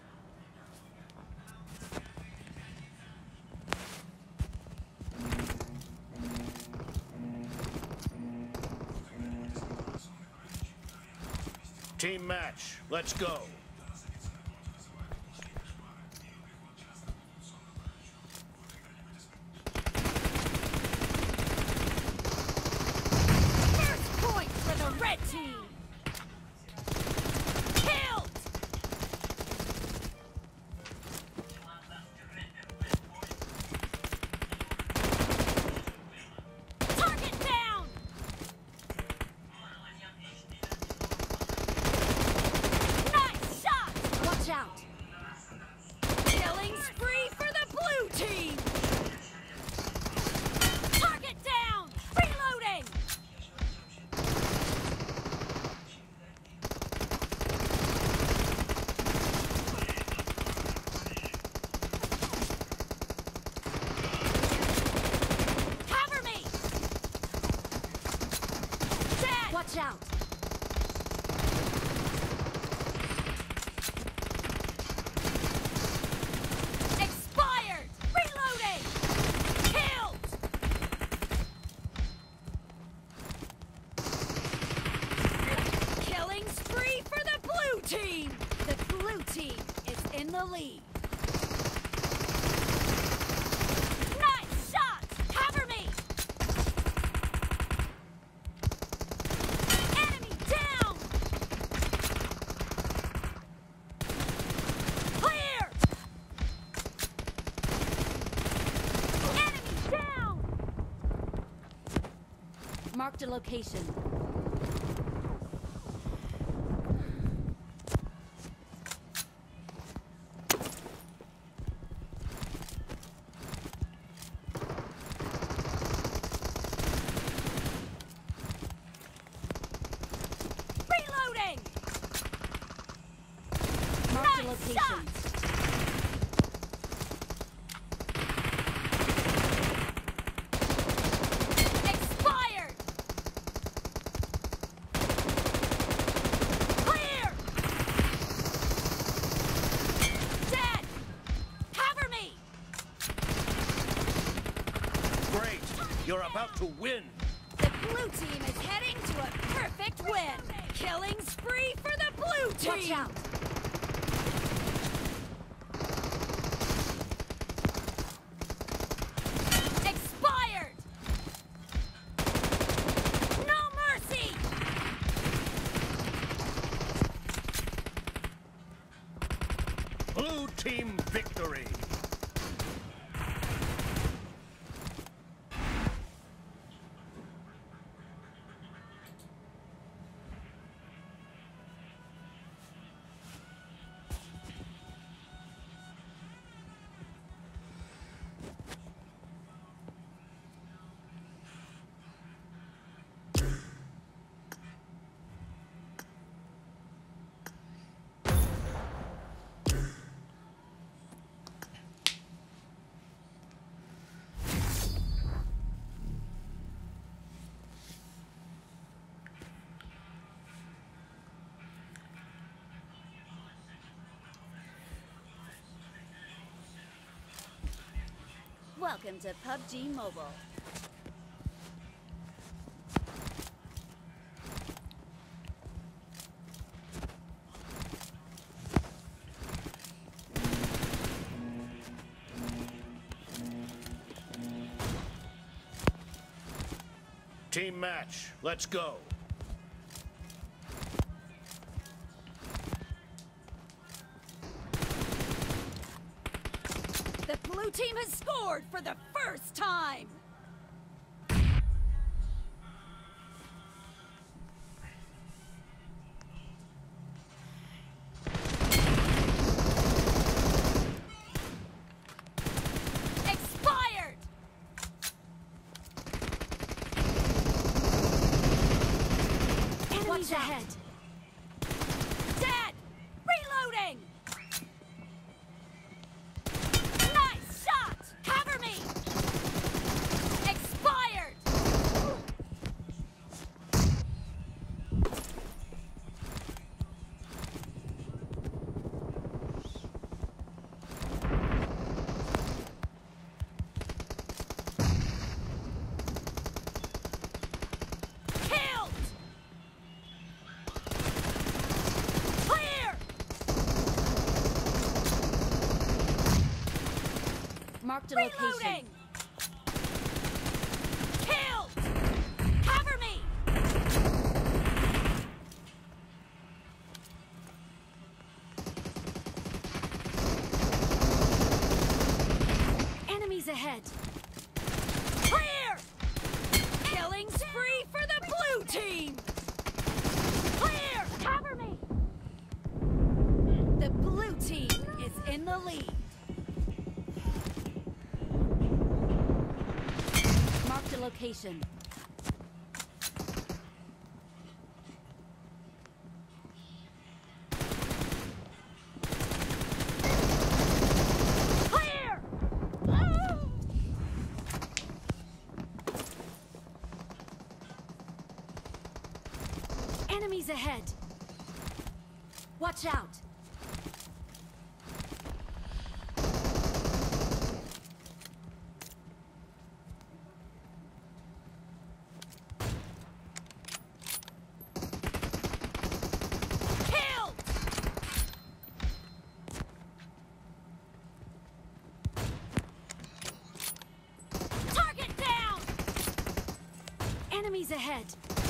Team match, let's go. First point for the red team. Killed. Target down. Nice the lead. Nice shot! Cover me! Enemy down! Clear! Enemy down! Marked a location. Reloading! Marked a location. Expired! Clear! Dead! Cover me! Great! You're about to win! The blue team is heading to a perfect win! Killing spree for the blue team! Watch out! Expired! No mercy! Blue team victory! Welcome to PUBG Mobile. Team match, let's go. The blue team has scored for the first time! Expired! Enemies ahead! Dead! Reloading! Nice shot! Cover me! Expired! Killed! Clear! Marked a location. Reloading! Killed! Cover me! Enemies ahead. Clear! Killing spree for the blue team! Clear! Cover me! The blue team is in the lead. Marked a location. Clear! Ah! Enemies ahead. Watch out. Killed! ahead.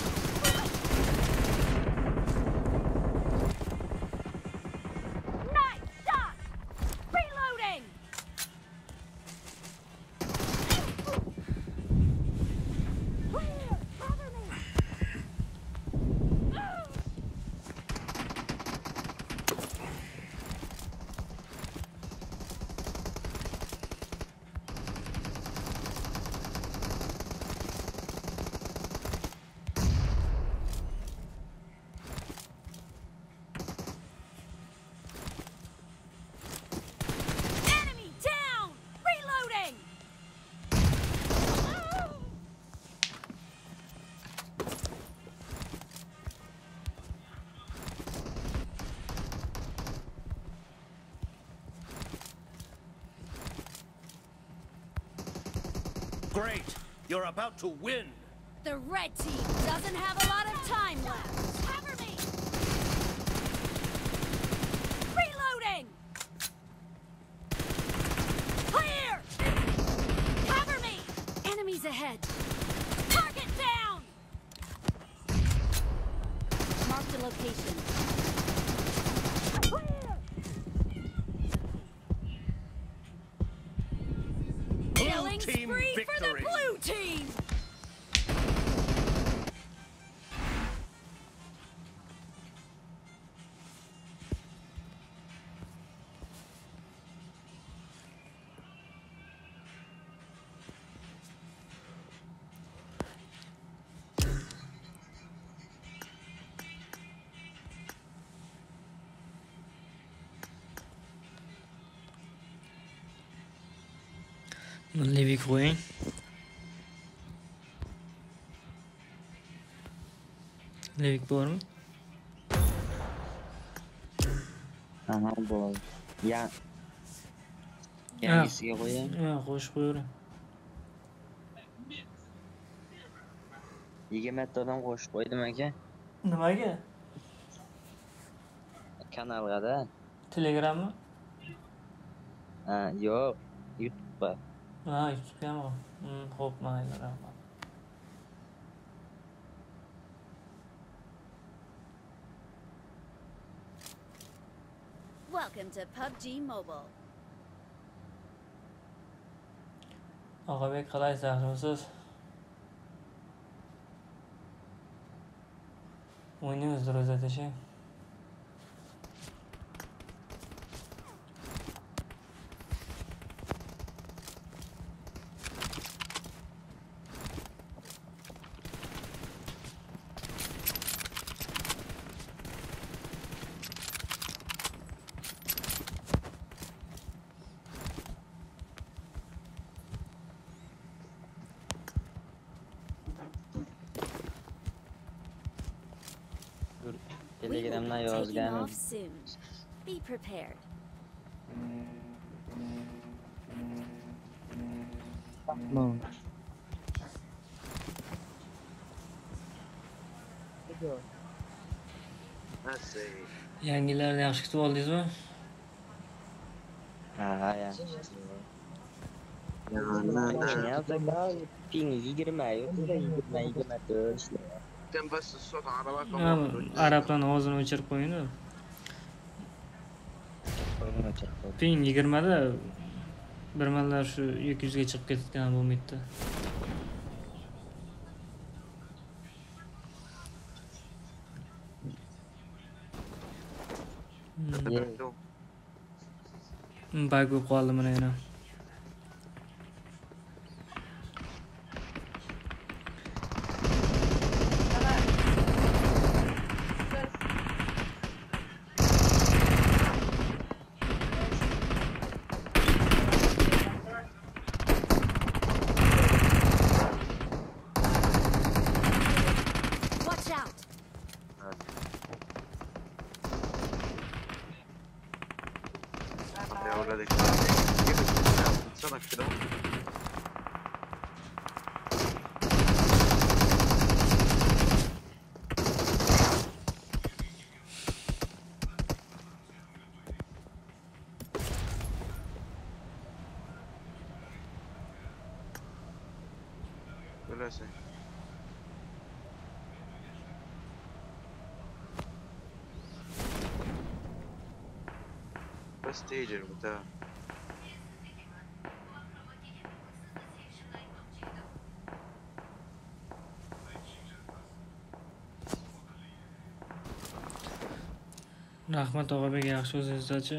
Nice shot! Reloading! Clear! Cover me! Enemy down! Reloading! Great! You're about to win! The red team doesn't have a lot of time left. Cover me! Reloading! Clear! Cover me! Enemies ahead. Target down! Mark the location. Clear! Killing team spree for the victory. blue team! Levik qo'ying. Levik bormi? Aha bo'ldi. Yangisiga qo'ying. Ha, qo'shib qo'yavering. 20 ta odam qo'shib qo'ydim aka. Nimaga? Kanalga-da. Telegrammi? Ha, yo'q. YouTube'ga. Ha, YouTube'ga ham. Xo'p, mayli, rahmat. Welcome to PUBG Mobile. Og'abek, qalaysiz, yaxshimisiz? O'ynaymiz, ro'zatashi. We will Telegramdan be taking yozganim. off soon. Be prepared. Yangilarni yaxshi kutib oldingizmi? Ha, yaxshi. Ne yapacaklar? Ping 20 yok. 20-24 işte. كان بس الصوت عربات Arablarning ovozini o'chirib qo'ying. Koyun açık koy. Ping 20 da bir mallar shu 200 ga chiqib ketgan bo'lmaydi. Bug bo'lib qoldi mana yana. Watch out! يا ولدك سنة كده ثلاثة برستيجر بتاع. Rahmat og'abek, yaxshi o'zingizdachi?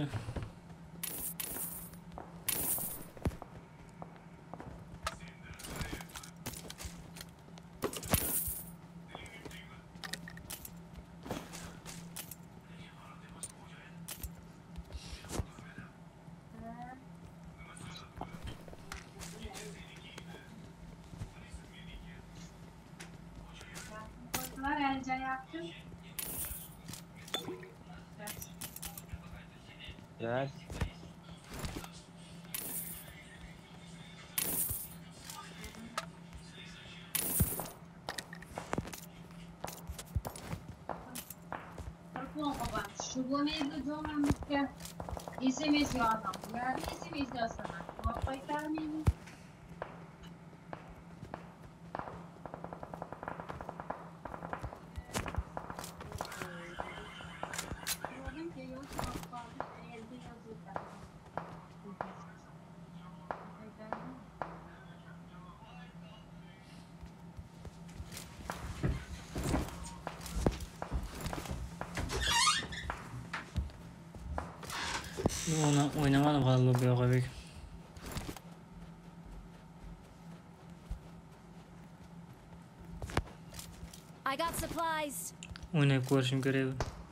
Yes. Onu oynamadım galiba bir og'abek. I got supplies. Oynayıp ko'rishim kerak.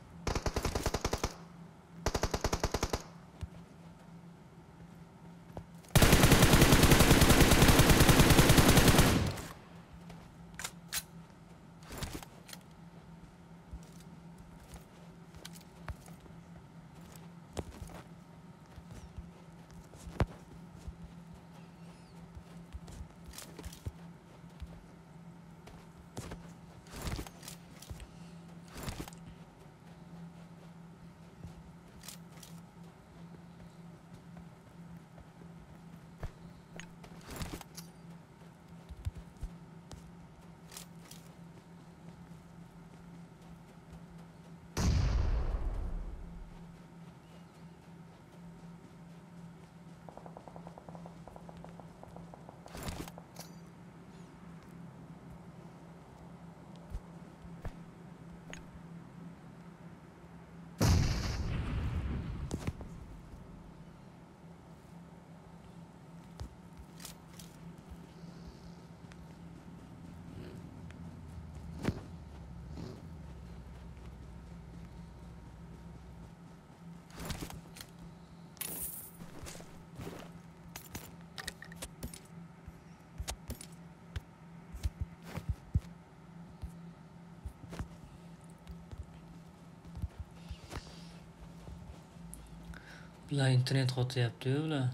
Bular internet qotyapti-yu bular.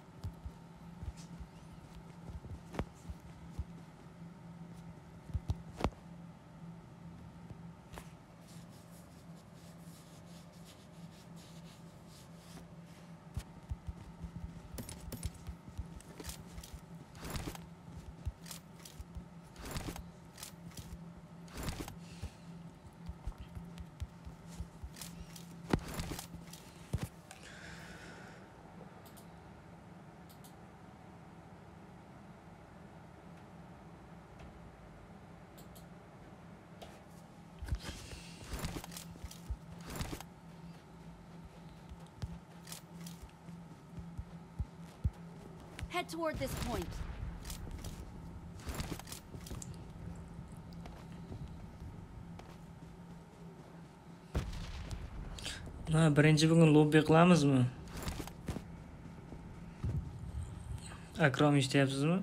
Head toward this point. Birinchi bugun lobby qilamizmi? Akrom eshityapsizmi?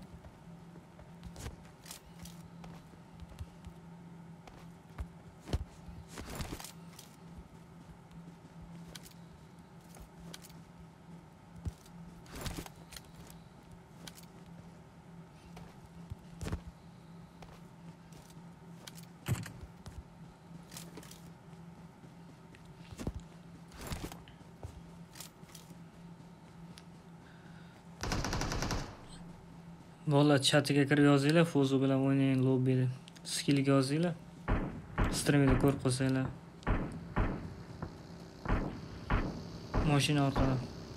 Valla chatiga kirib yozinglar, Fozo bilan o'ynaying lobbida. Skillga yozinglar. Streamda ko'rib qolsanglar. Mashina orqali.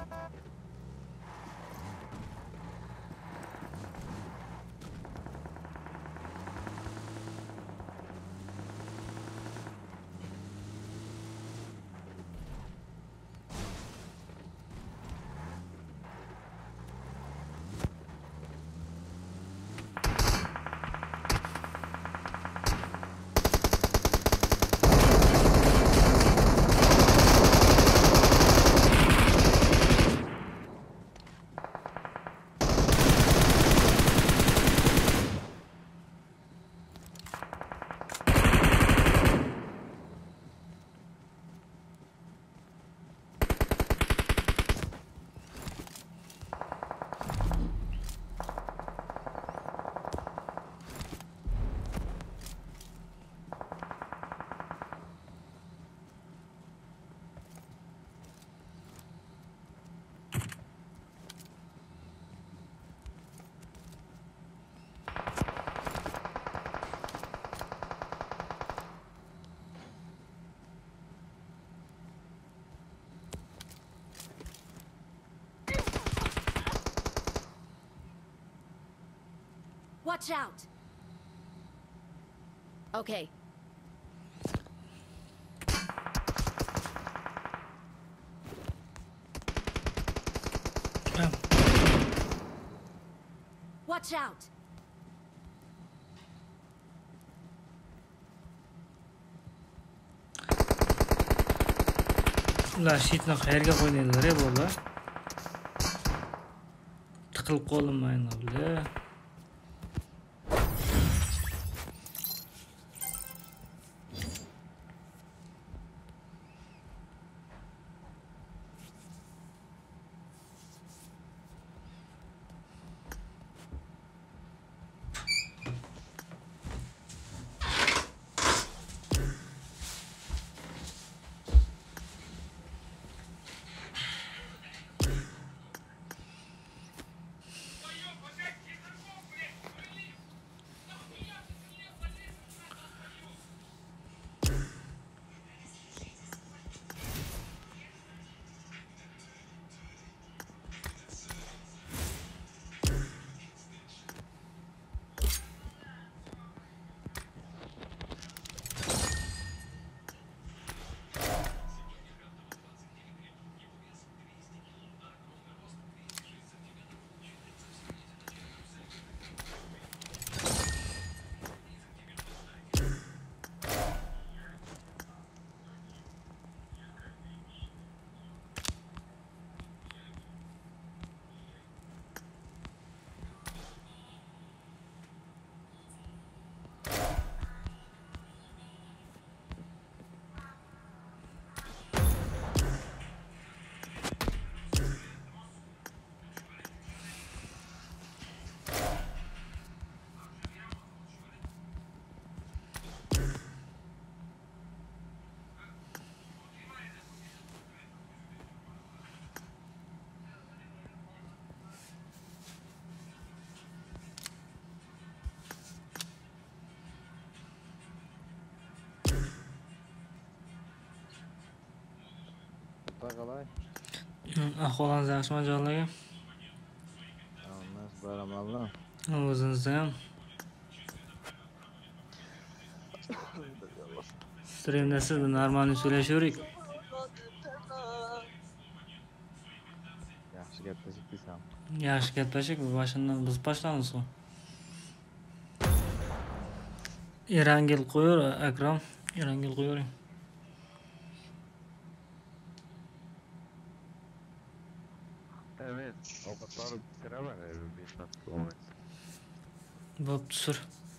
Watch out! Okay. Watch out! Ular shitni qayerga qo'yganlar bular? Tiqilib qoldim men bular. Qalay? Ahvolingiz yaxshimi jonlarga? Mas baramallah. O'zingiz ham. Streamda siz normalni so'rashavering. Yaxshi gaplashib desam. Yaxshi gaplashik, boshundan biz boshlaymiz. Erangel qo'yur, Akram. Erangel qo'yuring. Evet. Ovqatlarni pishiraman, 5 dakika olmay. Bo'pti, sur.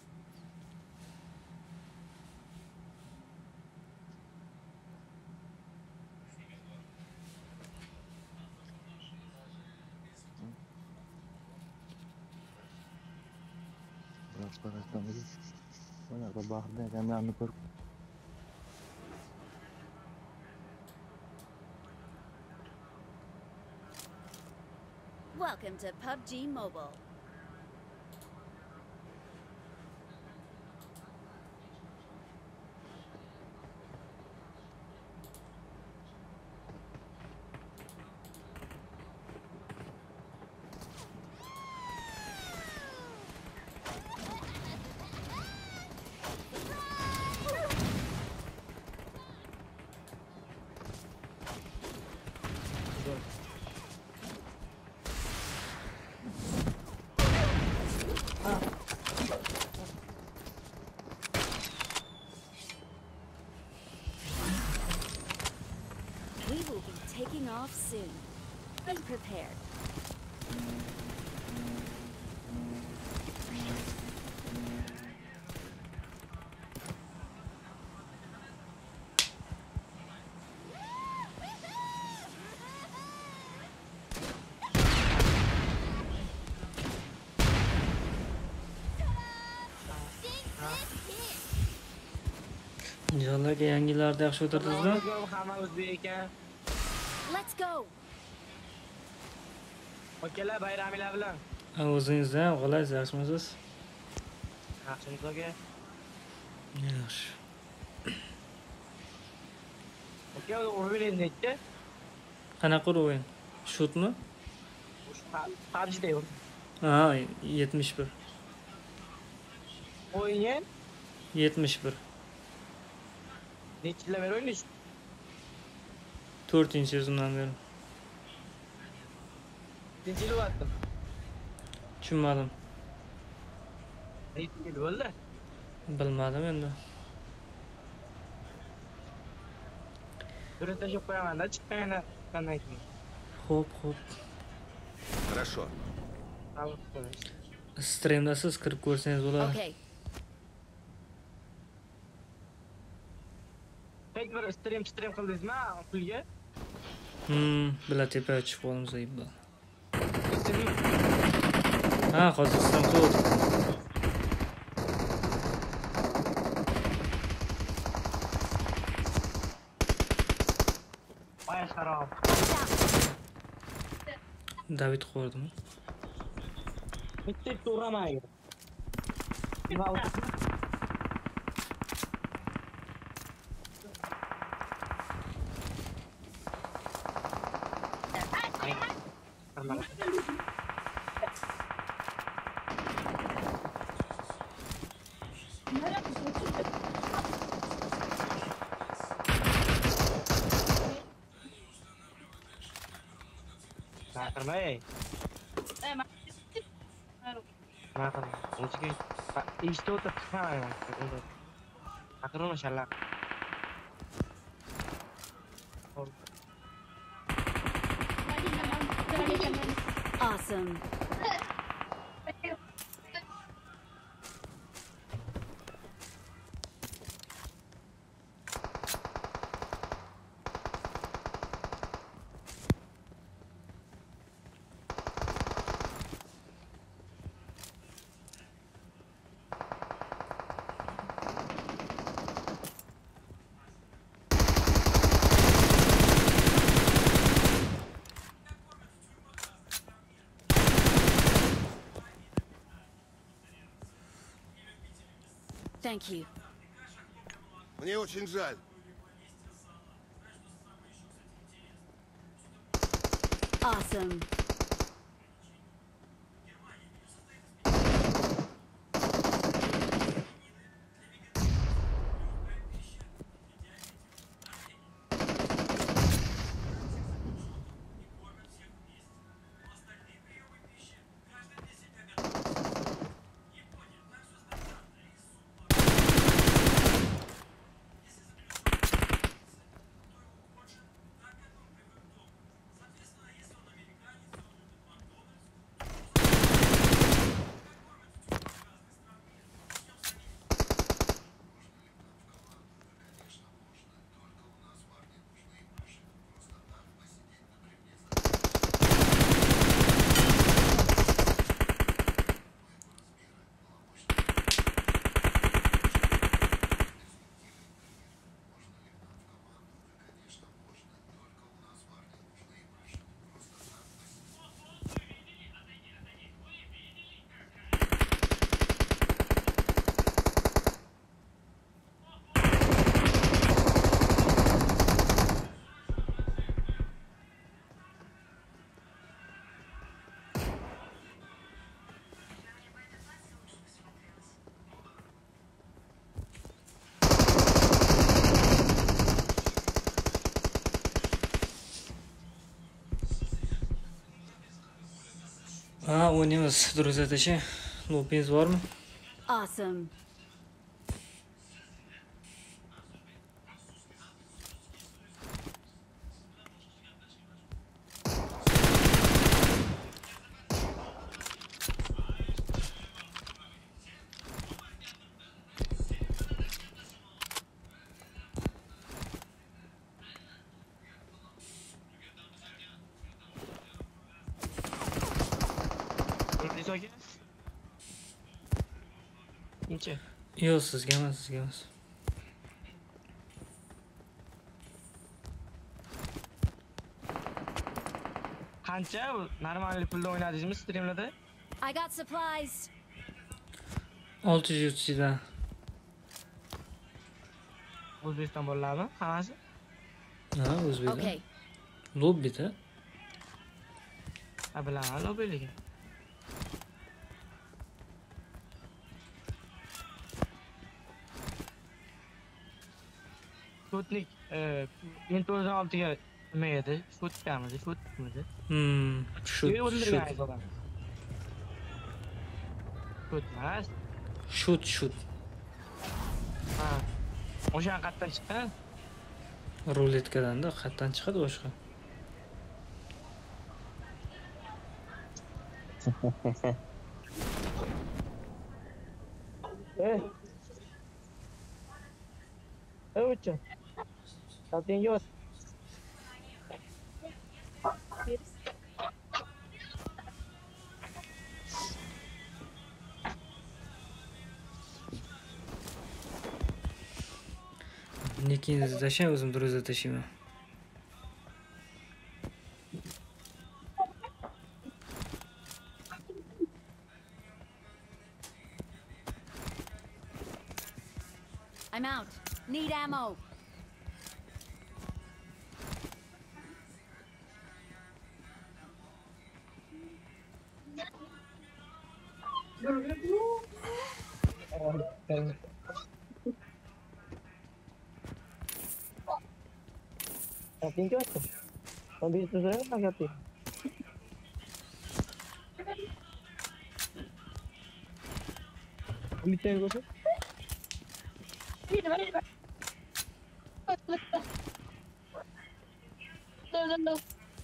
Mana bu bahorda ekanlarni ko'rib. Welcome to PUBG Mobile. off soon. Be prepared. Inşallah yangilarda yaxshi o'tirdingizmi? Hamma o'zbek ekan. Let's go. Akalar bayraminglar bilan. O'zingizda ham qolaysiz, yaxshimisiz? Yaxshimiz aka. Yaxshi. Aka, o'yinni necha? Qanaqa o'yin? Shutmi? PUBG'da yo'q. Ha, 71. O'yin 71. necha yildan beri o'ynaysiz? 4-sezondan beri. Necha yil o'tdi? Tushunmadim. Necha yil bo'ldi? Bilmadim endi. Suratga tushib qo'yaman-da, chiqqandan keyin. Xo'p. Хорошо. Streamda siz kirib ko'rsangiz bo'ladi. Okay. Hech bir stream qildingizmi pulga? Bila tepaga chiqib qolamiz ayba. Stream Ha, hozir stream qildim. Ay xarob. David qo'ydim. Bitta to'g'ramaydi. Nima bo'ldi? Naqirmay. Naqir. O'ziga eshitib o'tiribman. Naqirma shallaq. Awesome. Thank you. Мне очень жаль. Awesome. Ha, oynaymiz. Друзья, taşı. Lobby'niz var mı? Awesome. aka? Necha? Yo'q, sizga emas, sizga emas. Qancha normalniy pulda o'ynadingizmi streamlarda? I got supplies. 600 dan. O'zbekiston bolalarmi? Hammasi? Ha, o'zbeklar. Okay. Lobbida. Ha, bilaman, lobbiligi. Sputnik, endi 16 ga nima edi? Sputnikmidi? Shoot. O'ldirgan odam. Sputmas. Shoot. Ha. O'shan qayerdan chiqqan? Ruletkadan-da qayerdan chiqadi boshqa? O'cha. Saltinga o't. Nikingizni tashlang, o'zim duruzda tashlayman. I'm out. Need ammo. Saltinga o't. Sambil tuzar agak. Bitter go'sht. No.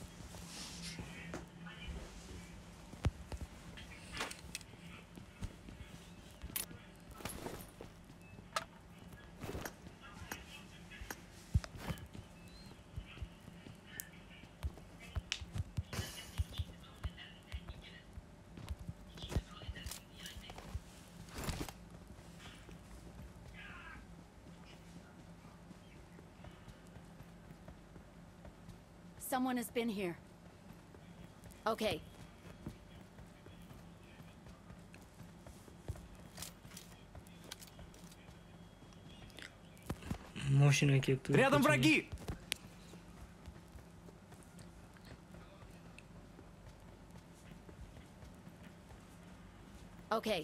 Someone has been here. Okay. Mashina kelibdi. Рядом враги! Okay.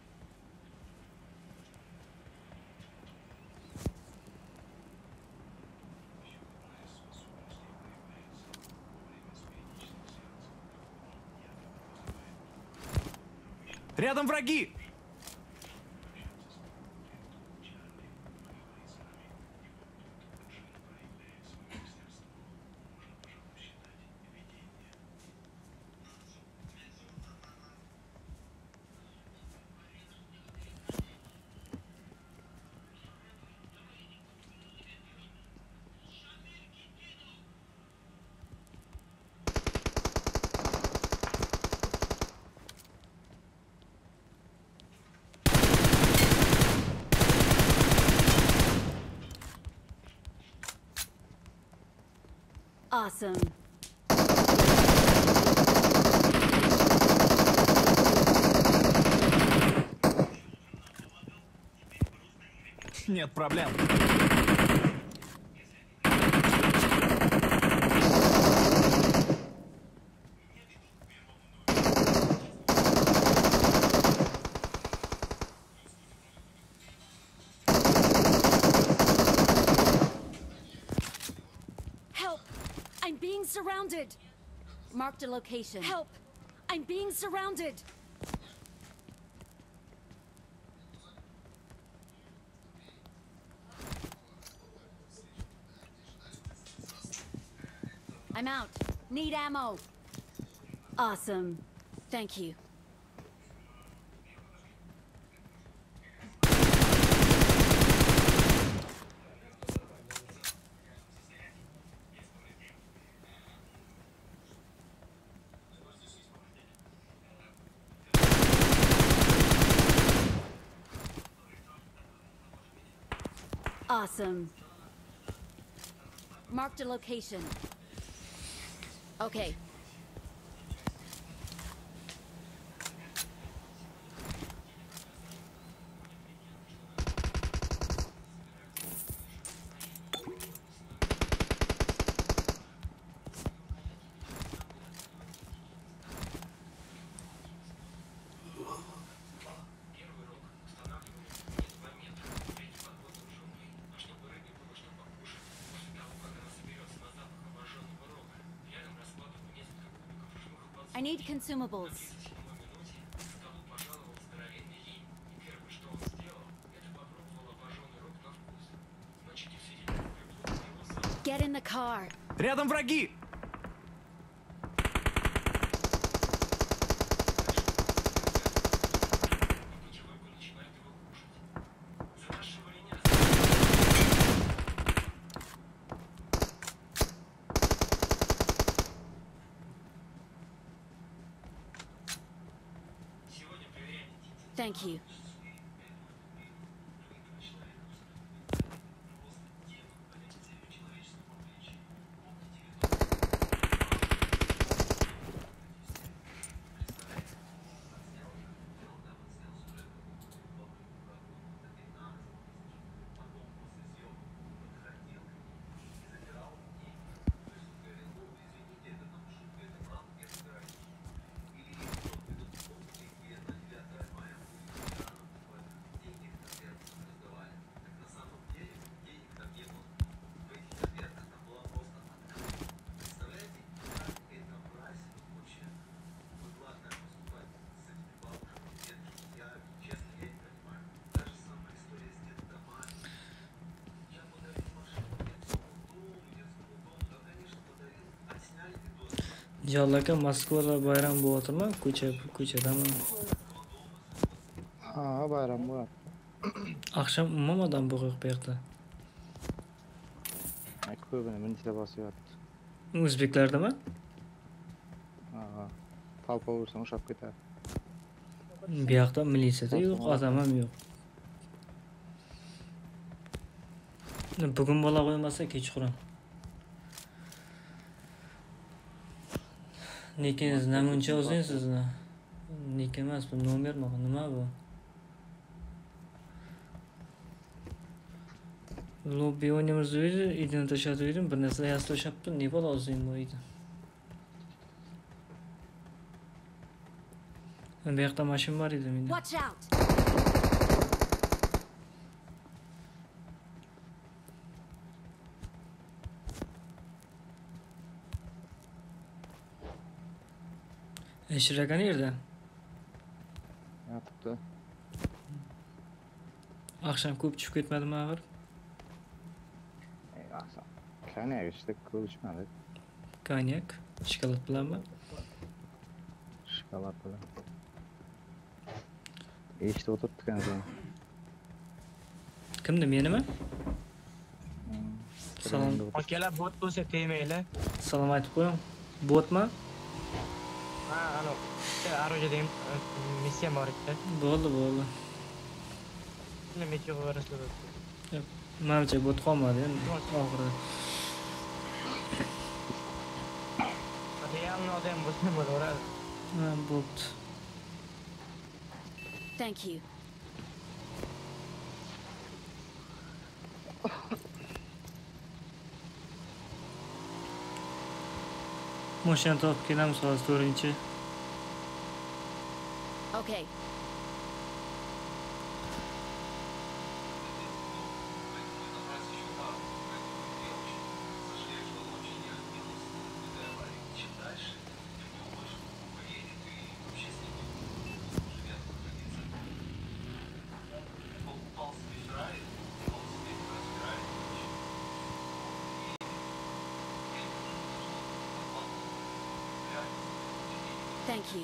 Рядом враги! Awesome. Нет проблем. Help! I'm being surrounded. Marked a location. Help! I'm being surrounded. I'm out. Need ammo. Awesome. Thank you. Awesome. Marked a location. Okay. I need consumables. Get in the car. Рядом враги! Thank you. Jalaka Moskvada bayram bo'lyaptimi? Ko'chadami? Ha, bayram bo'lyapti. Akşam umuman odam yo'q bu yerda. Ko'pini militsiya bosyapti. O'zbeklardami? Ha, talpa ursam ushab ketadi. Bu yoqda militsiyada yo'q, odam ham yo'q. Bugun bola qo'ymasa kechqurun. Nikingiz namuncha o'zingiz sizni? Nik emas, bu nomermi? Nima bu? Lobby o'ynaymiz deydi, idini tashlab edim, bir narsa yaslashyapti, ne bo'la o'zing bu edi. Bu yoqda mashina bor edi menda. Watch out. Eshiragan yerda. Yotibdi. Akşam ko'p chiqib ketmadimi axir? Aqsa. Konyak işte ko'p ichmadi. Konyak, shokolad bilanmi? Shokolad bilan. Eshitib o'tiribdi kanka. Kimni, menimi? Salom. Akalar bot bo'lsa tegmaylar. Salom aytib qo'ying. Botmi? Ha, ano. Arojadayım. Missiya bor edi. Bo'ldi. Nima uchun o'raslar? Menimcha bot qolmadi endi oxirida. Real odam bo'lsa bo'laveradi. Ha, bo'pti. Thank you. Mashina topib kelamiz hozir 4-chi. Okay. Thank you.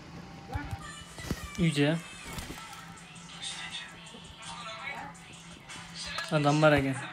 Uyda. Adam var ekan.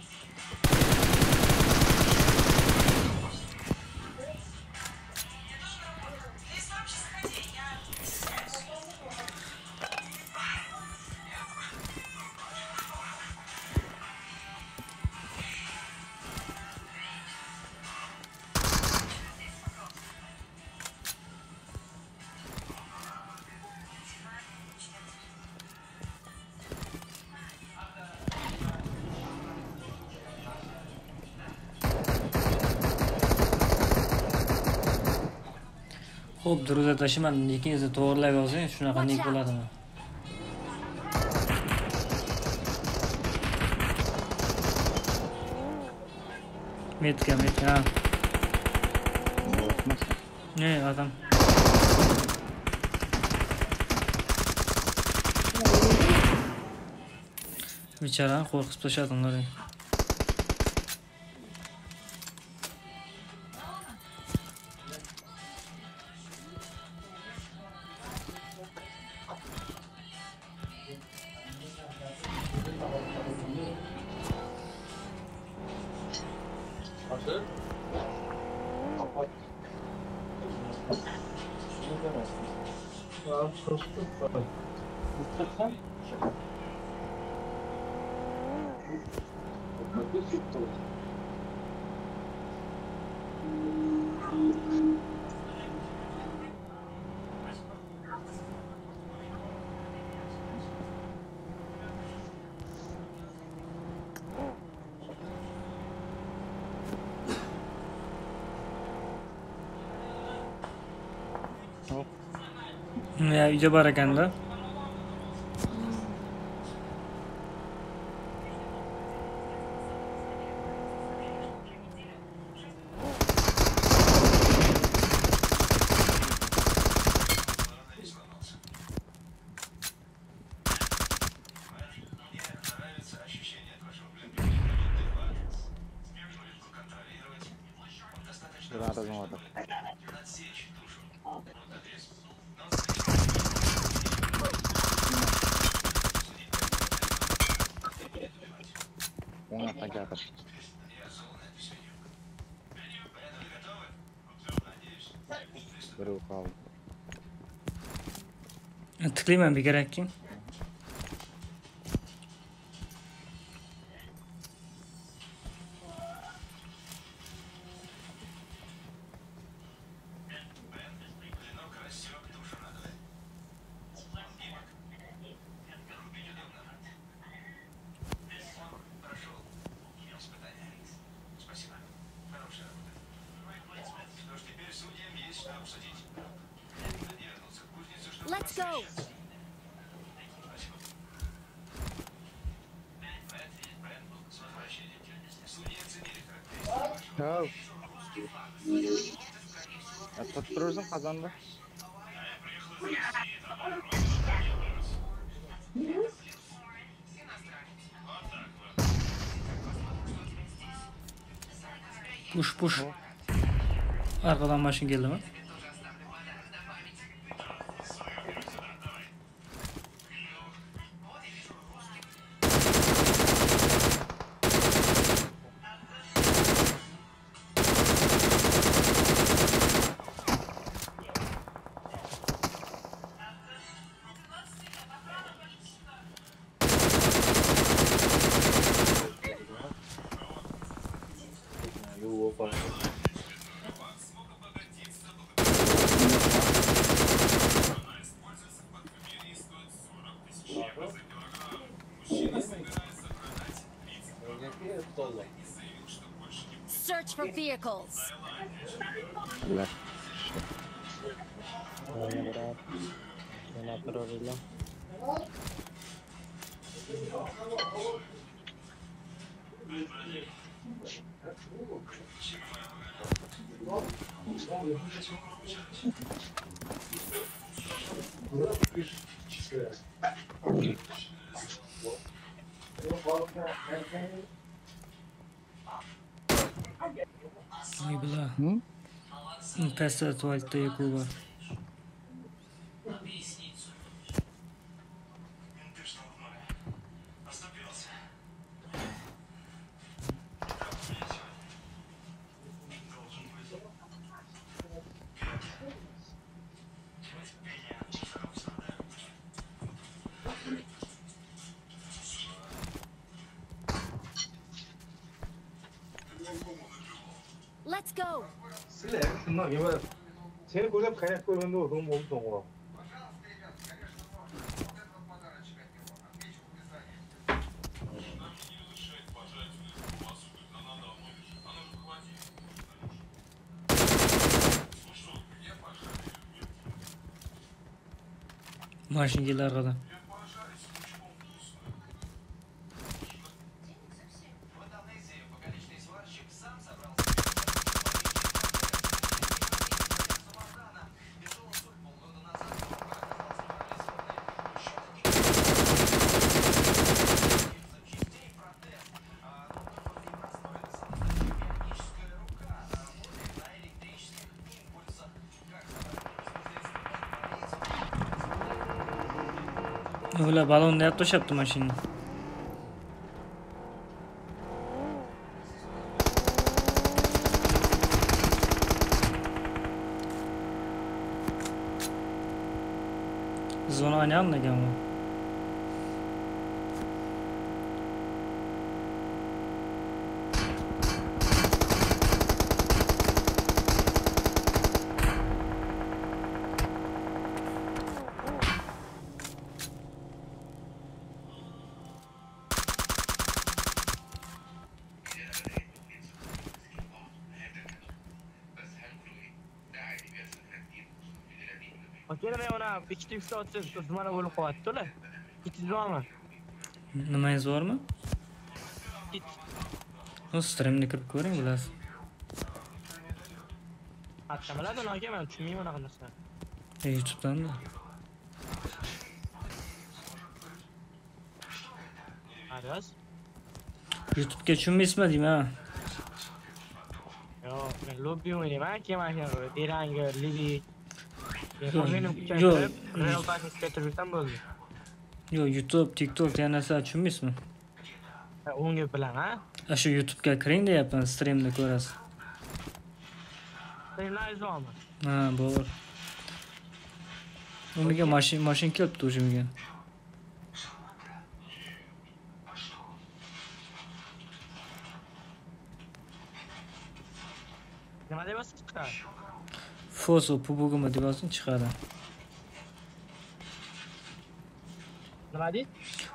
Xo'p, Druza tashiman, ikkingizni to'g'rilab olsang, shunaqa nik bo'ladimi? Metka. Ne, adam. Bichara qo'rqib tashladi ularni. Ya, uyda bor ekanda. Tıklayayım bir gerek ki. Let's go. Ya. Tutturursun kazandı. Push. Arkadan maşın geldi mi? Search for vehicles. Ay bula. Pesta tuvalette yakı var. Let's go. Seni ko'rib qayoqqa ko'rganda o'zim bo'lib to'g'ri. Mashina keldi arqadan. Ular balonni yopib tashlabdi mashinani. Zona oynayapmi ekanmi? Okey, men ona ikkita ishlatib, o'zimni bo'lib qo'yapti-da. Ketizmi? Nimangiz bormi? Streamni kirib ko'ring, bilasiz. Atamalar aka, men tushunmayman unaqa narsa. YouTube'dan-da. Aras? YouTube'ga tushunmaysizmi deyman. Yo, men lobby o'ynayman, keyin Erangi, Livi. Yo'q, Real Talk'ni keltiribsan bo'ldi. yo'q, YouTube, TikTok degan narsa tushunmaysizmi? Unga bilan, ha? Shu YouTube'ga kiring deyapman, streamni ko'rasiz. Streamlar izlami? Ha, bor. Unga mashin kelibdi o'shimga. Nima deyapsiz chiqadi? Fozo pubugimi deb yozing chiqadi. Nima deydi?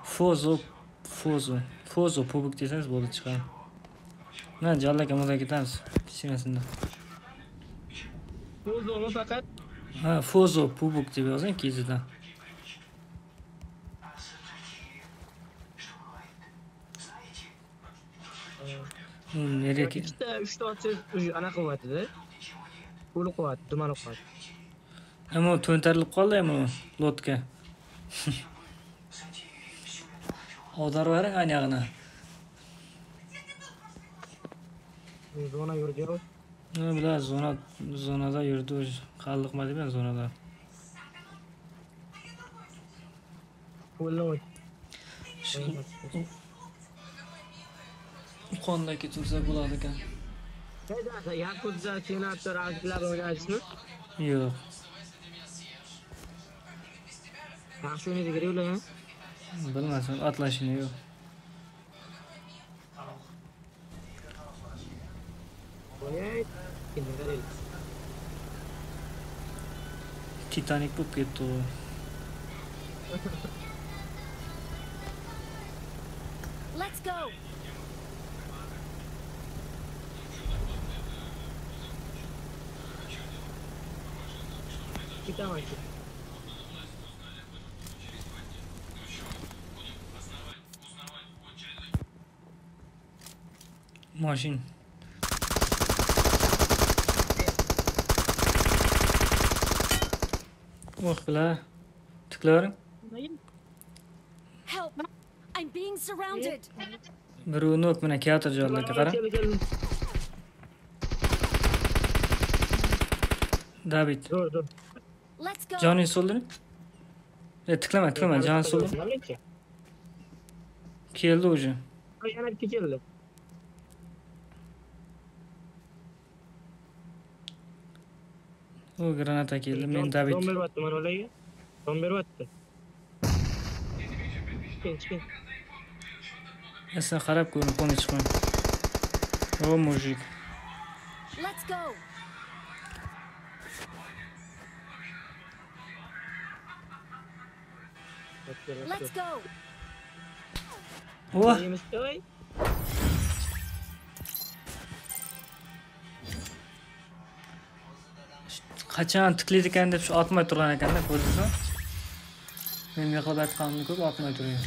Fozo pubug desangiz bo'ldi chiqadi. Mana jallaka moda ketamiz. Kichkinasidan. Fozomi faqat? Ha, Fozo pubug deb yozing kezidan. Nereki? İşte 3 tane ana kuvvetidir. Ulu kuvvet, duman kuvvet. Ama to'ntarilib qoldi ama lotka. Odar bering anag'ini. Zona yurdi yo'q. Ne bilan zonada yurdi o'zi. Qalliqmadi men zonada. Qo'lloy. Qondagi tursa bo'ladi ekan. Neyse, Yakut'da Senator Azizlar oynaysizmi? Yo'q. Yaxshi o'ynaydi kerak ular. Bilmasam, atlashini yo'q. Voy, kimdir? Titanic bo'lib ketdi u. Let's go. Kitamak. Mashin. Voh bilan tiklaring. Help! I'm being surrounded. Bir nok mana teatr joylarga qara. David. Dur. Let's go. Johnny so'ldiring. Tiklama, Johnny so'ldiring. Keldi o'zi. Yana bitta keldi. O granata keldi. Men David. Don beryapti mana ularga. Don beryapti. Chiqing. Sen qarab ko'ring, qo'ni chiqmang. O mujik. Let's go. Let's go. Oh, Neymiş oy? qachon tiklaydi ekan deb shu otmay turgan ekanda ko'rdingizmi? Men meqob aytganimni ko'p otmay turgan.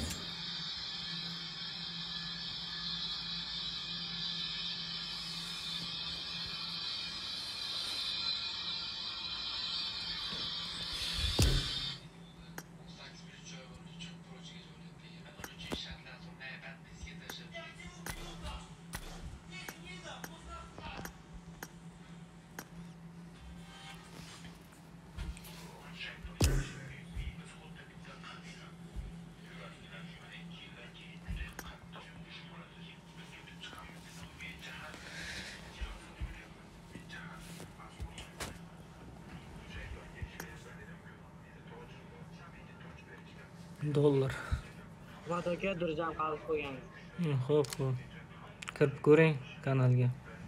$. Fuat aka durjam qilib qo'yganmiz. Xo'p, xo'p. Kirib ko'ring kanalga.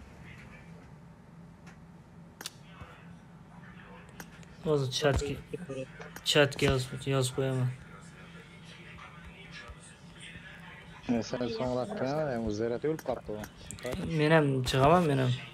Hozir chatga yozib qo'yaman. Sen so'ngra o'zlari o'lib qolibdi. Men ham chiqaman, men ham.